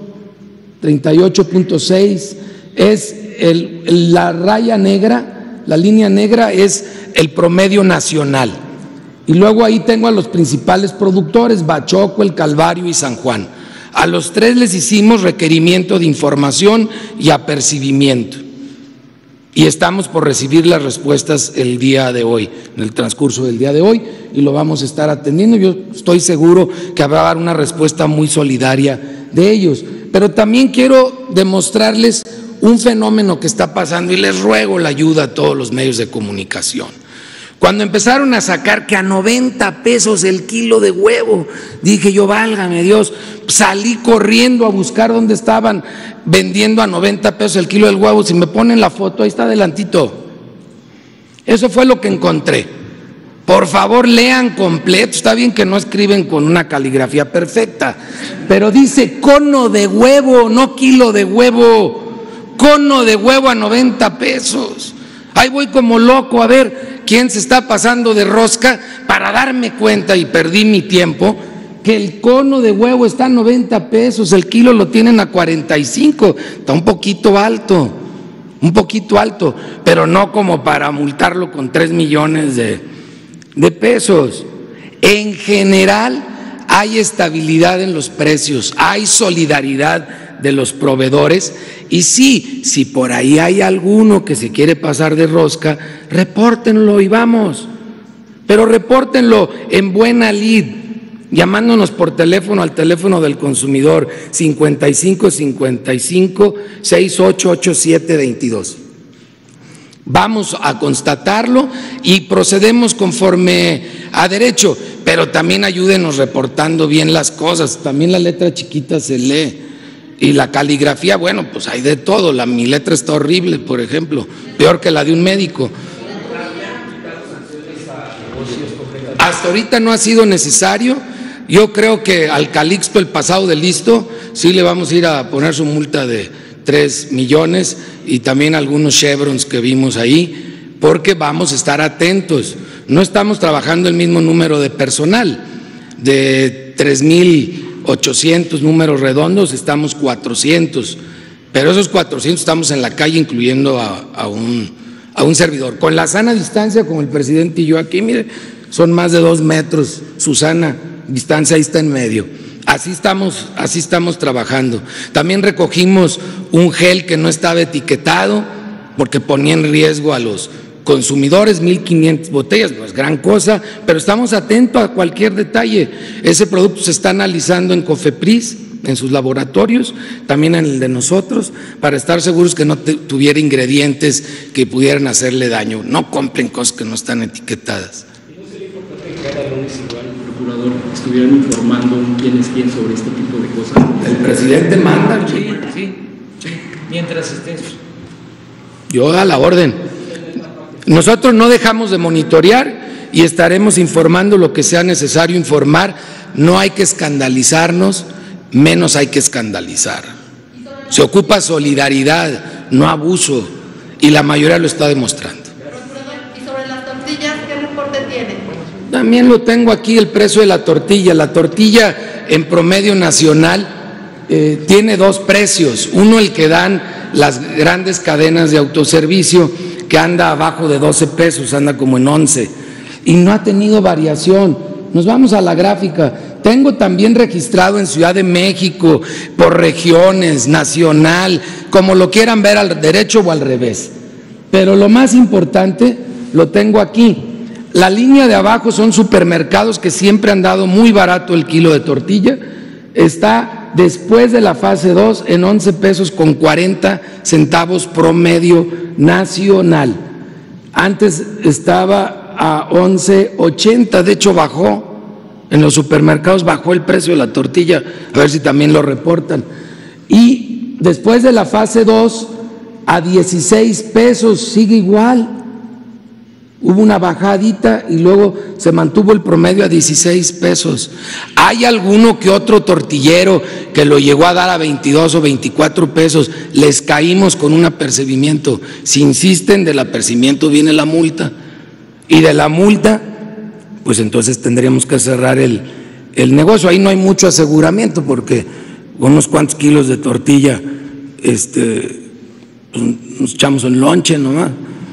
[SPEAKER 2] 38.6. Es la raya negra, la línea negra es el promedio nacional. Y luego ahí tengo a los principales productores, Bachoco, El Calvario y San Juan. A los tres les hicimos requerimiento de información y apercibimiento. y estamos por recibir las respuestas el día de hoy, en el transcurso del día de hoy, y lo vamos a estar atendiendo. Yo estoy seguro que habrá una respuesta muy solidaria de ellos, pero también quiero demostrarles un fenómeno que está pasando y les ruego la ayuda a todos los medios de comunicación. Cuando empezaron a sacar que a 90 pesos el kilo de huevo, dije yo, válgame Dios, salí corriendo a buscar dónde estaban vendiendo a 90 pesos el kilo del huevo. Si me ponen la foto, ahí está adelantito. Eso fue lo que encontré. Por favor, lean completo. Está bien que no escriben con una caligrafía perfecta, pero dice cono de huevo, no kilo de huevo. Cono de huevo a 90 pesos. Ahí voy como loco a ver quién se está pasando de rosca para darme cuenta, y perdí mi tiempo, que el cono de huevo está a 90 pesos, el kilo lo tienen a 45, está un poquito alto, pero no como para multarlo con 3 millones de pesos. En general hay estabilidad en los precios, hay solidaridad de los proveedores, y sí, si por ahí hay alguno que se quiere pasar de rosca, repórtenlo y vamos, pero repórtenlo en buena lid, llamándonos por teléfono al teléfono del consumidor 55 55 6887 22. Vamos a constatarlo y procedemos conforme a derecho, pero también ayúdenos reportando bien las cosas. También la letra chiquita se lee. Y la caligrafía, bueno, pues hay de todo. Mi letra está horrible, por ejemplo, peor que la de un médico. Hasta ahorita no ha sido necesario. Yo creo que al Calixto, el pasado de listo, sí le vamos a ir a poner su multa de 3 millones y también algunos chevrons que vimos ahí, porque vamos a estar atentos. No estamos trabajando el mismo número de personal, de 3,800 números redondos, estamos 400, pero esos 400 estamos en la calle, incluyendo a un servidor, con la sana distancia, como el presidente y yo aquí, mire, son más de 2 metros, Susana, distancia ahí está en medio. Así estamos trabajando. También recogimos un gel que no estaba etiquetado porque ponía en riesgo a los consumidores, 1,500 botellas, no es gran cosa, pero estamos atentos a cualquier detalle. Ese producto se está analizando en COFEPRIS, en sus laboratorios, también en el de nosotros, para estar seguros que no tuviera ingredientes que pudieran hacerle daño. No compren cosas que no están etiquetadas.
[SPEAKER 12] ¿Y no sería importante que cada lunes igual el procurador estuvieran informando quién es quién sobre este tipo de cosas?
[SPEAKER 2] El presidente manda,
[SPEAKER 1] sí, mientras estés.
[SPEAKER 2] Yo a la orden. Nosotros no dejamos de monitorear y estaremos informando lo que sea necesario informar. No hay que escandalizarnos, menos hay que escandalizar. Se ocupa solidaridad, no abuso, y la mayoría lo está demostrando.
[SPEAKER 13] ¿Y sobre las tortillas qué reporte tiene?
[SPEAKER 2] También lo tengo aquí, el precio de la tortilla. La tortilla en promedio nacional tiene 2 precios. Uno, el que dan las grandes cadenas de autoservicio, que anda abajo de 12 pesos, anda como en 11, y no ha tenido variación. Nos vamos a la gráfica. Tengo también registrado en Ciudad de México, por regiones, nacional, como lo quieran ver, al derecho o al revés. Pero lo más importante lo tengo aquí. La línea de abajo son supermercados que siempre han dado muy barato el kilo de tortilla. Está después de la fase 2 en 11 pesos con 40 centavos promedio nacional. Antes estaba a 11.80, de hecho bajó. En los supermercados bajó el precio de la tortilla, a ver si también lo reportan. Y después de la fase 2 a 16 pesos, sigue igual. Hubo una bajadita y luego se mantuvo el promedio a 16 pesos. Hay alguno que otro tortillero que lo llegó a dar a 22 o 24 pesos, les caímos con un apercibimiento. Si insisten, del apercibimiento viene la multa, y de la multa, pues entonces tendríamos que cerrar el negocio. Ahí no hay mucho aseguramiento porque unos cuantos kilos de tortilla pues nos echamos en lonche nomás.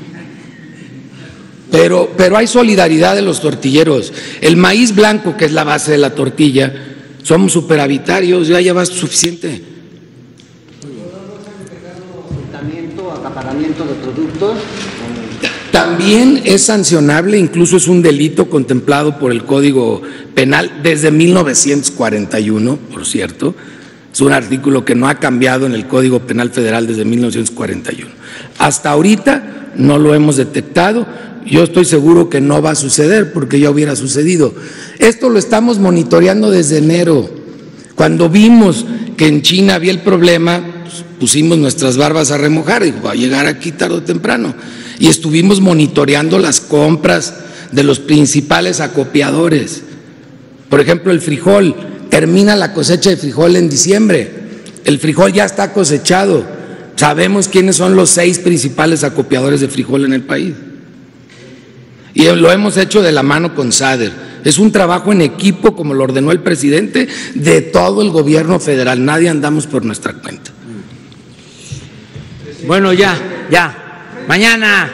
[SPEAKER 2] Pero hay solidaridad de los tortilleros. El maíz blanco, que es la base de la tortilla, somos superavitarios, ya va suficiente.
[SPEAKER 14] acaparamiento de productos.
[SPEAKER 2] También es sancionable, incluso es un delito contemplado por el Código Penal desde 1941, por cierto. Es un artículo que no ha cambiado en el Código Penal Federal desde 1941. Hasta ahorita no lo hemos detectado. Yo estoy seguro que no va a suceder porque ya hubiera sucedido. Esto lo estamos monitoreando desde enero. Cuando vimos que en China había el problema, pues pusimos nuestras barbas a remojar y va a llegar aquí tarde o temprano. Y estuvimos monitoreando las compras de los principales acopiadores. Por ejemplo, el frijol, termina la cosecha de frijol en diciembre. El frijol ya está cosechado. Sabemos quiénes son los 6 principales acopiadores de frijol en el país. Y lo hemos hecho de la mano con SADER. Es un trabajo en equipo, como lo ordenó el presidente, de todo el gobierno federal. Nadie andamos por nuestra cuenta.
[SPEAKER 1] Bueno, ya. Mañana.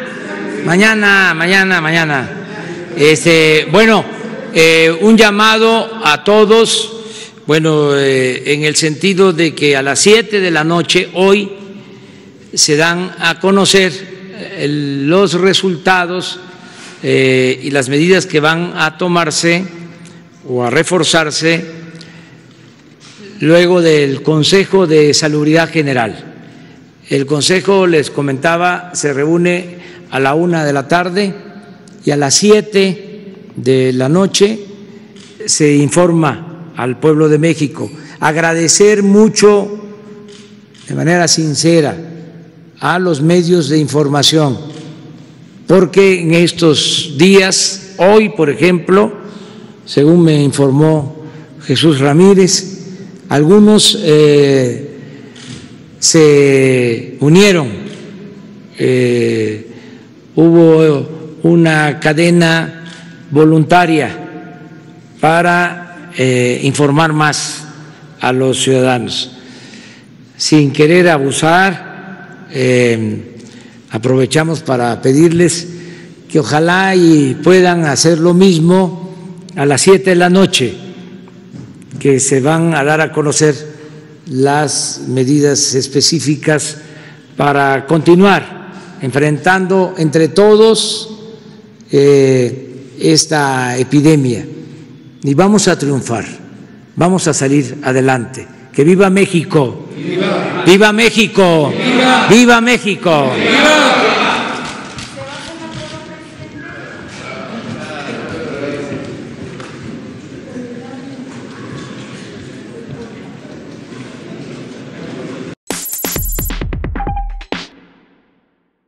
[SPEAKER 1] Un llamado a todos, en el sentido de que a las 7 de la noche hoy se dan a conocer los resultados y las medidas que van a tomarse o a reforzarse luego del Consejo de Salubridad General. El Consejo, les comentaba, se reúne a la 1 de la tarde y a las 7 de la noche se informa al pueblo de México. Agradecer mucho, de manera sincera, a los medios de información, porque en estos días, hoy por ejemplo, según me informó Jesús Ramírez, algunos se unieron, hubo una cadena voluntaria para informar más a los ciudadanos. Sin querer abusar, aprovechamos para pedirles que ojalá y puedan hacer lo mismo a las 7 de la noche, que se van a dar a conocer las medidas específicas para continuar enfrentando entre todos esta epidemia. Y vamos a triunfar, vamos a salir adelante. ¡Que viva México! ¡Viva! ¡Viva México! ¡Viva! ¡Viva México! ¡Viva!